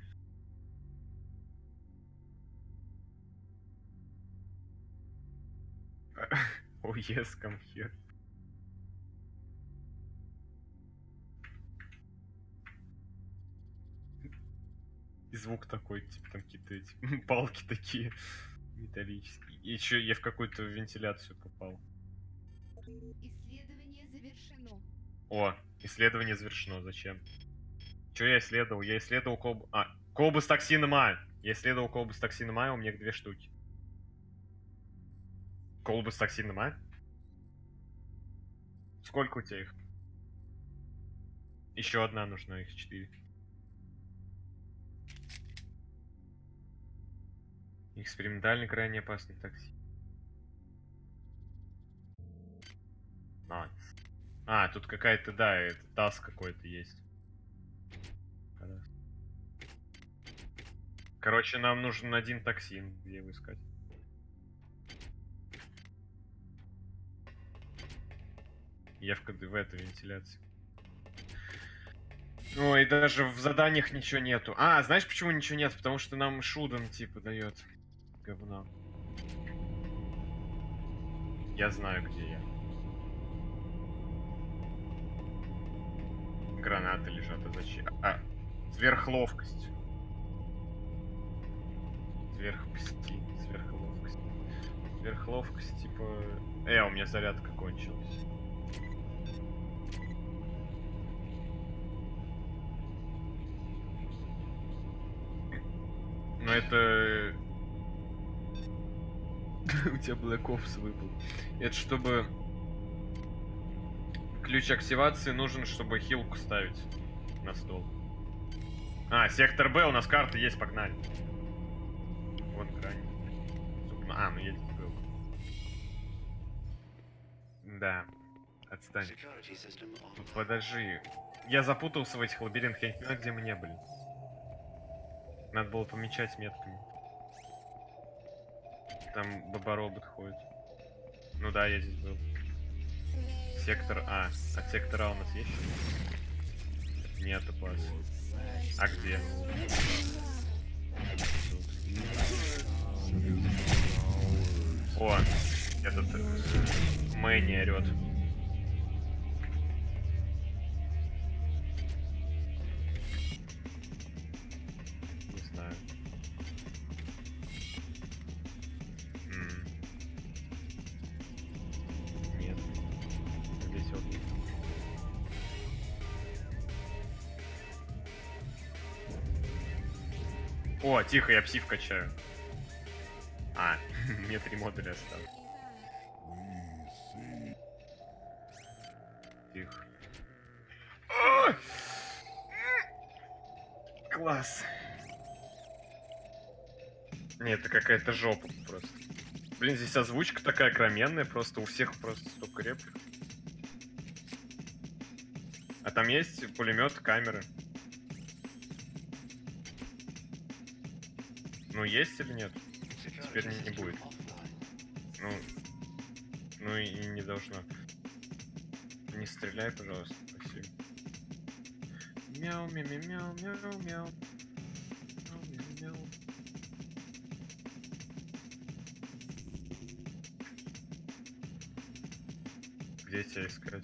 Oh yes, come here. И звук такой, типа там какие-то эти палки такие металлические. И еще я в какую-то вентиляцию попал. Исследование завершено. О, исследование завершено. Зачем? Че я исследовал? Я исследовал колбу... А, колбы с токсином А. Я исследовал колбы с токсином А, у меня их 2 штуки. Колбы с токсином А? Сколько у тебя их? Еще одна нужна, их 4. Экспериментальный крайне опасный токсин. Найс. А, тут какая-то, да, это таск какой-то есть. Короче, нам нужен один токсин, где его искать. Я в этой вентиляции. Ой, даже в заданиях ничего нету. А, знаешь, почему ничего нет? Потому что нам Шудан, типа, дает говно. Я знаю, где я. Гранаты лежат, а зачем? А, сверхловкость. Сверхловкость. Сверхловкость, типа... у меня зарядка кончилась. Но это... У тебя Black Ops выпал. Это чтобы... Ключ активации нужен, чтобы хилку ставить на стол. А, сектор Б, у нас карты есть, погнали. Вон крайне. Ну я здесь был. Да. Отстань. Security system online. Подожди. Я запутался в этих лабиринтах, я не знаю, где мы не были. Надо было помечать метками. Там баба-робот ходит. Ну да, я здесь был. Сектор А. От сектора А у нас есть что-то? Нету пас. А где? О, этот Мэнни орет. Не знаю. Нет. Здесь вот. О, тихо, я псив качаю. А, мне 3 модуля осталось. Тихо. Класс. Не, это какая-то жопа просто. Блин, здесь озвучка такая огроменная, просто у всех просто столько реплик. А там есть пулемет, камеры. Ну, есть или нет? Теперь не будет. Ну и не должно. Не стреляй, пожалуйста, спасибо. Мяу, мяу, мяу, мяу, мяу. Мяу. Где тебя искать?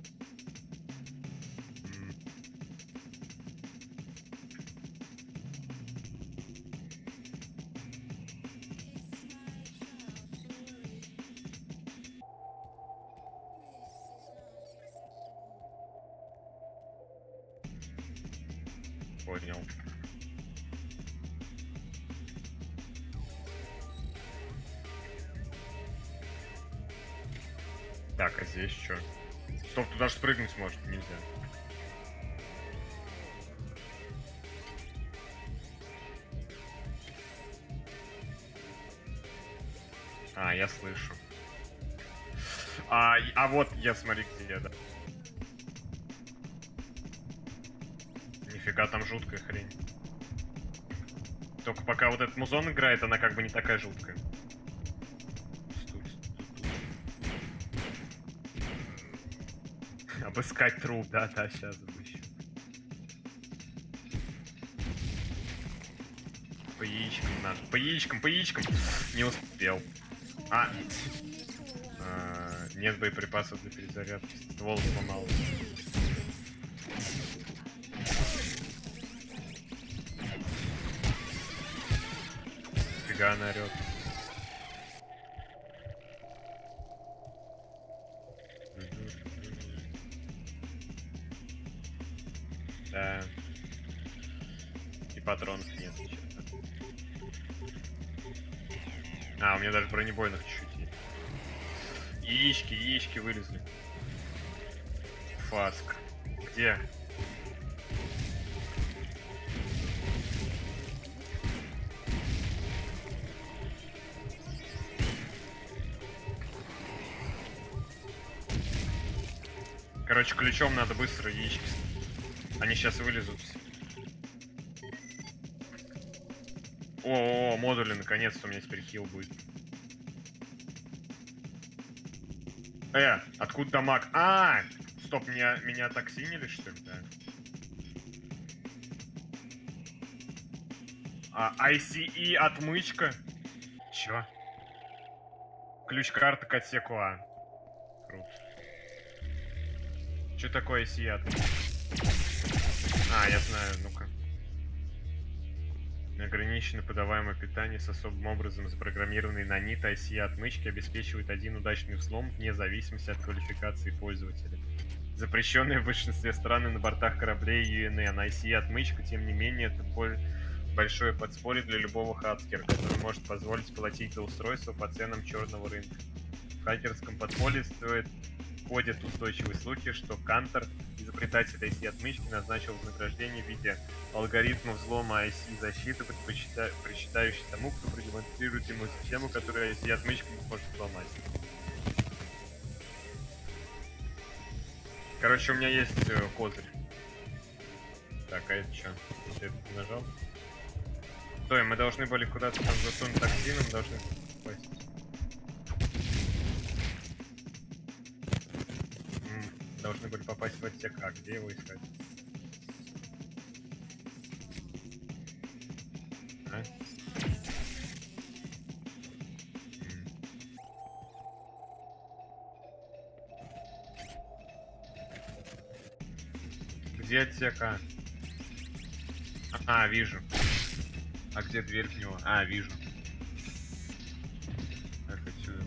Понял. Так, а здесь что? Стоп, туда же спрыгнуть может, нельзя. А, я слышу. А вот я, смотри, где я, да. Нифига, там жуткая хрень. Только пока вот этот музон играет, она как бы не такая жуткая. Обыскать труп, да, сейчас обыщу. По яичкам надо. По яичкам. Не успел. Нет боеприпасов для перезарядки. Ствол сломал. Фига она орёт. Да. И патронов нет. У меня даже бронебойных чуть-чуть есть. Яички вылезли. Фаск. Где? Короче, ключом надо быстро яички. Они сейчас вылезут. О, модули, наконец-то у меня теперь хил будет. Откуда дамаг? Стоп, меня токсинили, что ли, да? ICE отмычка? Чё? Ключ-карта к отсеку А. Круто. Чё такое ICE отмычка? Я знаю, ну-ка. Ограниченно подаваемое питание с особым образом запрограммированной на нит ICE отмычки обеспечивает один удачный взлом вне зависимости от квалификации пользователя. Запрещенная в большинстве стран на бортах кораблей UNN ICE отмычка, тем не менее, это большое подспорье для любого хакера, который может позволить платить за устройство по ценам черного рынка. В хакерском подполье ходят устойчивые слухи, что Кантор, изобретатель IC-отмычки, назначил вознаграждение в виде алгоритма взлома IC-защиты, причитающий тому, кто продемонстрирует ему систему, которую IC-отмычка не сможет взломать. Короче, у меня есть козырь. Так, а это что? Ты это нажал? Стой, мы должны были куда-то там засунуть токсином, должны попасть. Должны были попасть в отсек. Где его искать? Где отсек вижу. А где дверь в него? Вижу. Так, отсюда.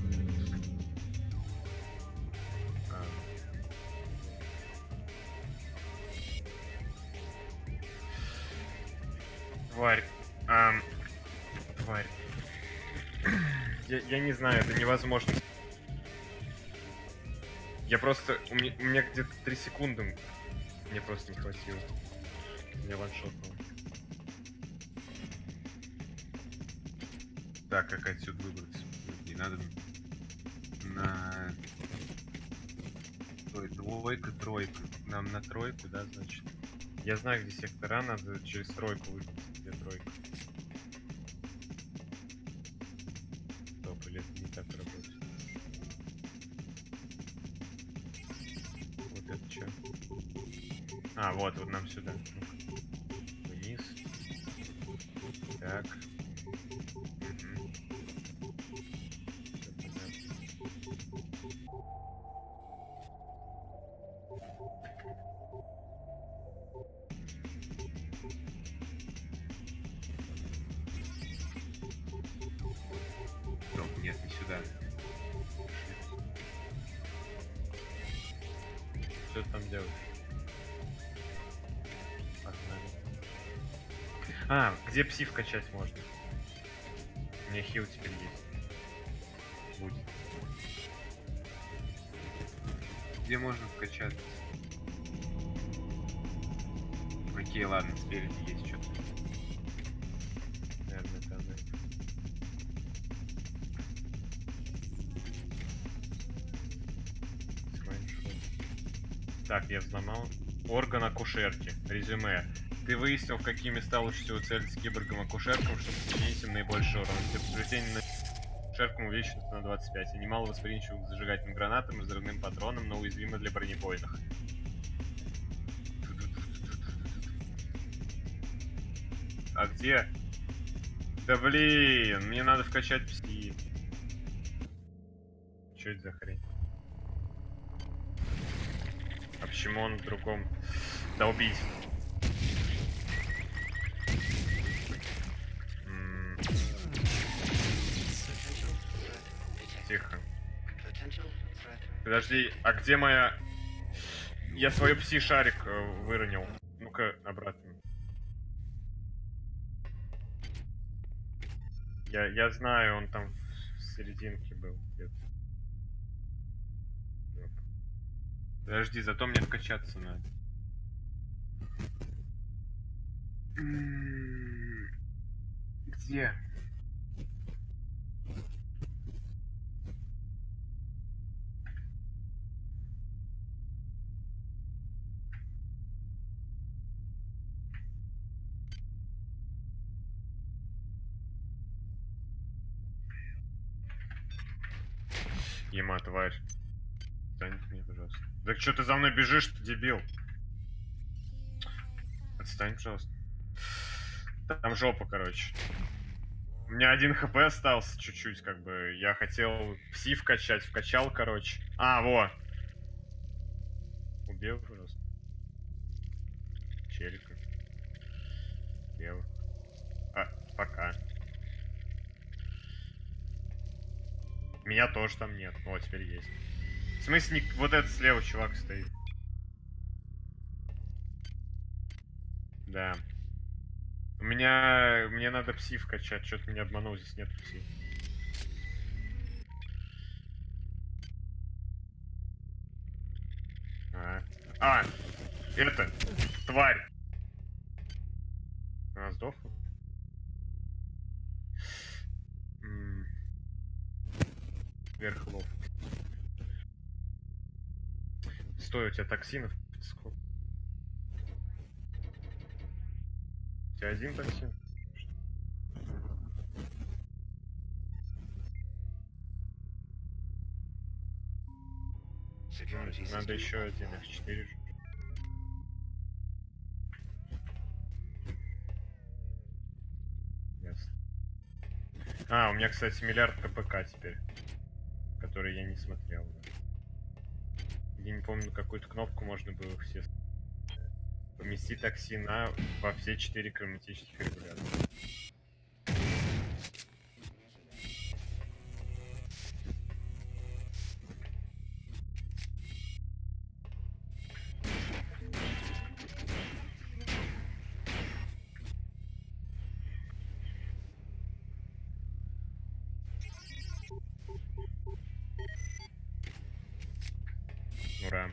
Тварь. Тварь. Я не знаю, это невозможно. Я просто... У меня где-то 3 секунды. Мне просто не хватило. Меня ваншотнуло. Так, как отсюда выбраться? Не надо на... Ой, двойка, тройка. Нам на тройку, да, значит? Я знаю, где сектора, надо через тройку выбраться. Где тройка? Стоп, или это не так работает? Вот это что? Вот нам сюда. Вниз. Так. Нет, не сюда. Что ты там делаешь? Погнали. Где пси вкачать можно? У меня хил теперь есть. Будет. Где можно вкачать? Окей, ладно, спереди есть что-то. Наверное, там. Так, я взломал. Орган акушерки. Резюме. Ты выяснил, в какие места лучше всего целиться киборгом-акушеркам, чтобы причинить им наибольший урон. Для повреждения акушеркам увеличивается на 25. Они мало восприимчивы к зажигательным гранатам и взрывным патронам, но уязвимы для бронебойных. А где? Да блин, мне надо вкачать пси. Чё это за хрень? А почему он в другом? Долбить. Тихо. Подожди, а где моя... Я свой пси-шарик выронил. Ну-ка, обратно. Я знаю, он там в серединке был где-то. Подожди, зато мне вкачаться надо. Где? Ема, тварь. Отстань от меня, пожалуйста. Так что ты за мной бежишь, ты дебил? Отстань, пожалуйста. Там жопа, короче. У меня 1 хп остался чуть-чуть, как бы. Я хотел пси вкачать, вкачал, короче. А, во! Убил, пожалуйста. Челика. Лево. А, пока. Меня тоже там нет. О, теперь есть. В смысле, вот этот слева чувак стоит. Да. Мне надо пси вкачать. Что-то меня обманул, здесь нет пси. Это, тварь. Она сдохла? Вверх лов. Стой, у тебя токсинов сколько? У тебя 1 токсин? Security Надо system еще один online. F4. Ясно. А, у меня, кстати, миллиард КПК теперь, который я не смотрел. Да. Я не помню, какую-то кнопку можно было все поместить токсина во все 4 климатических регулятора. Ура.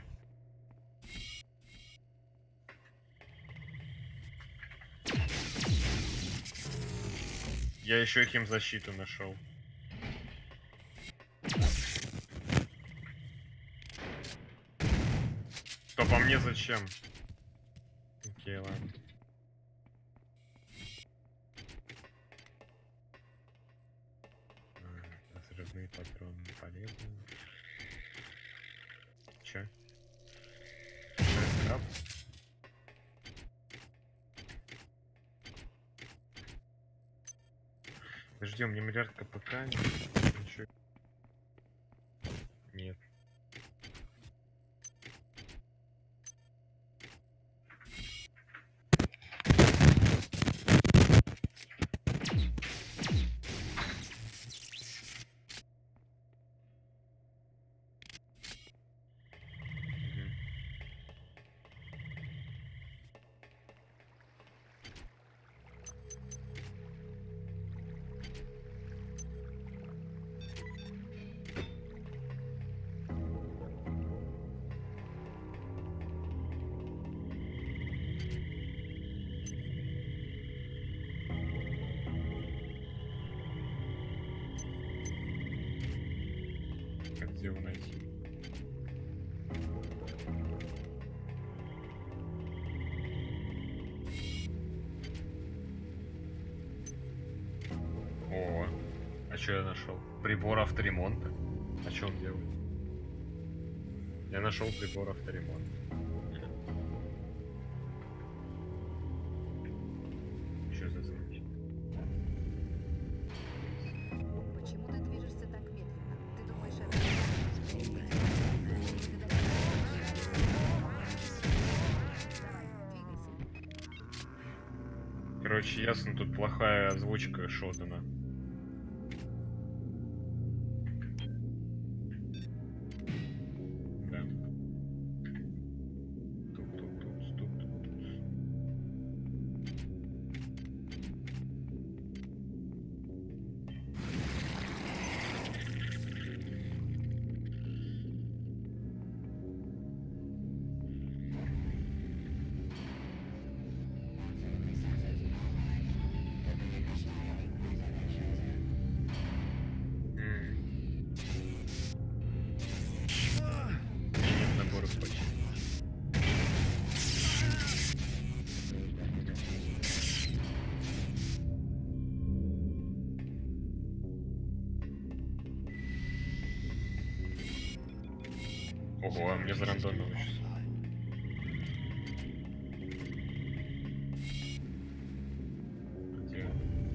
Я еще химзащиту нашел. Стоп, а мне зачем? Окей, ладно. Разрывные патроны полезны. Че? Краб? Подожди, у меня миллиард КПК. Ничего. Нет. Как где его найти? О, а что я нашел? Прибор авторемонта. А что он делает? Я нашел прибор авторемонта. Что за знаки? Почему ты движешься так медленно? Ты думаешь, это... Давай, двигайся. Короче, ясно, тут плохая озвучка Шотана. Да. Туп-туп-туп-туп-туп. Ого, а мне зарандомило сейчас. Где?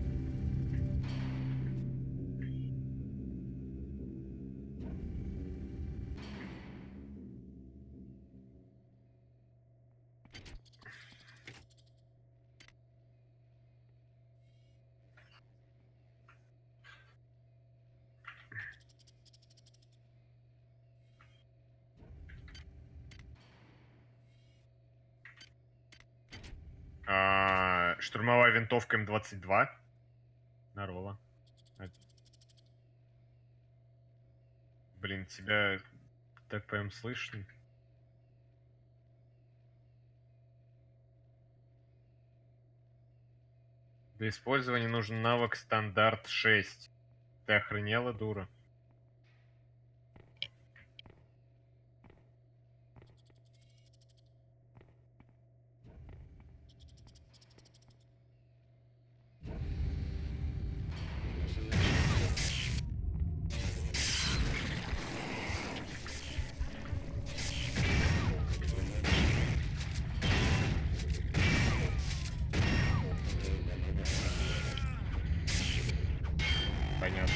Штурмовая винтовка М22. Здорово. Блин, тебя так прям слышно. Для использования нужен навык стандарт 6. Ты охренела, дура? Понятно.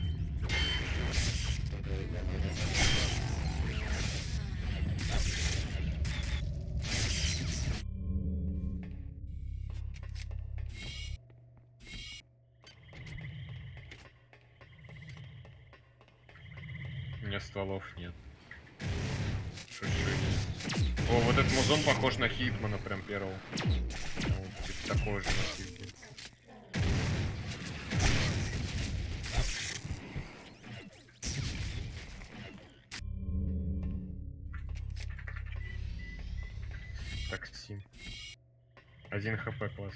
У меня стволов нет. Что еще есть? О, вот этот музон похож на Хитмана прям первого. Вот, типа такой же мотив. Такси. 1 хп класс.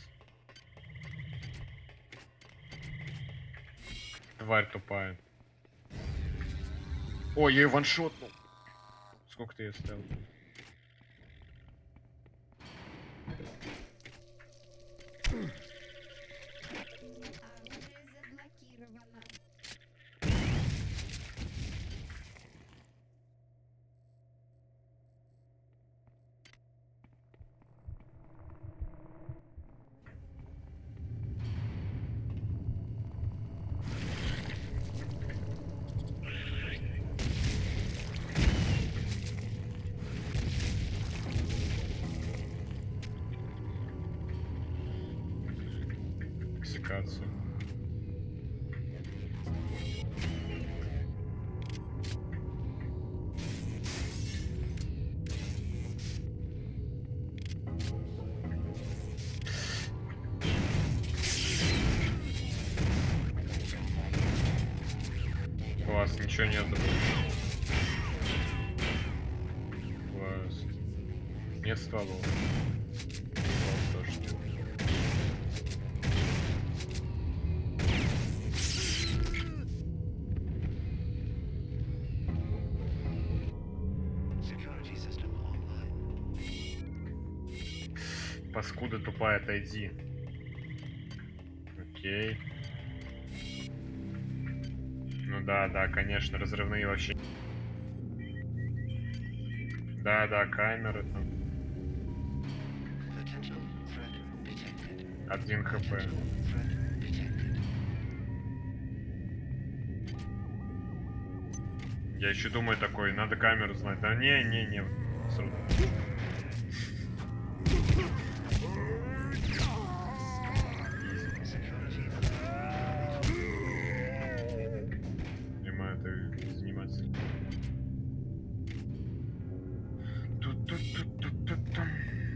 Тварь тупая. Ой, я ее ваншотнул. Сколько ты ее ставил? Оружие заблокировано. Ксикацию. Класс, ничего нету. Класс. Нет стволов. Стволов тоже нет. Security system online. Паскуда тупая, отойди. Окей. Ну да, да, конечно, разрывные вообще. Да, да, камеры там. Potential threat detected. 1 хп. Threat detected. Я еще думаю такой, надо камеру знать. Да не. Сру- Security. Понимаю, ты заниматься. Тут.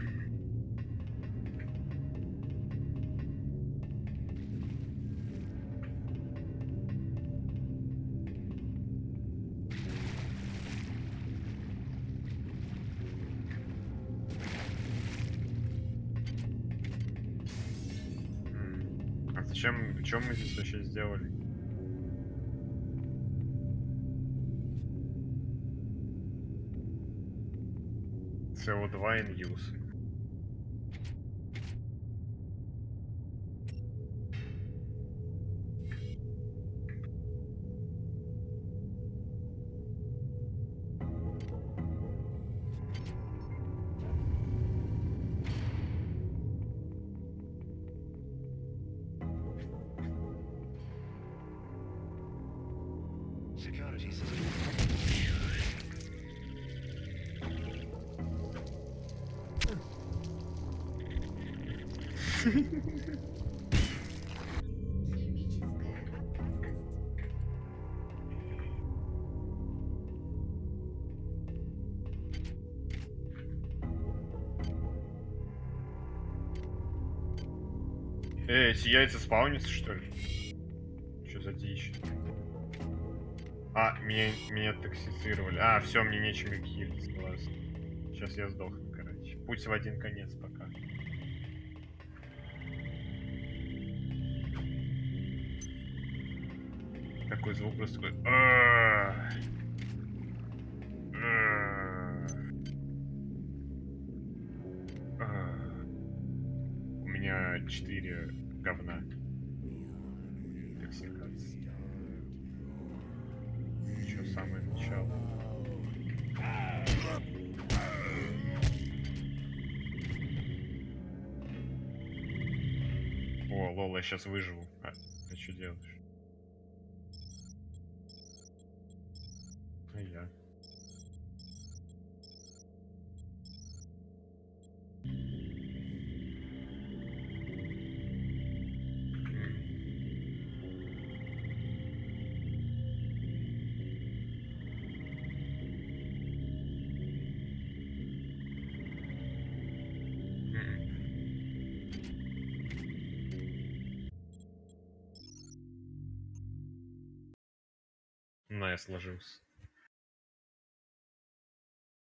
А зачем, что мы здесь вообще сделали? CO2 in use. Security system. Химическая опасность. Эти яйца спаунятся, что ли? Что за дичь? А, меня токсицировали. А, все, мне нечем их хилить. Класс. Сейчас я сдохну, короче. Путь в один конец пока. Такой звук просто такой. У меня 4 говна. Токсикация. Еще самое начало. О, лол, я сейчас выживу. А что делаешь? А я. На, я сложился.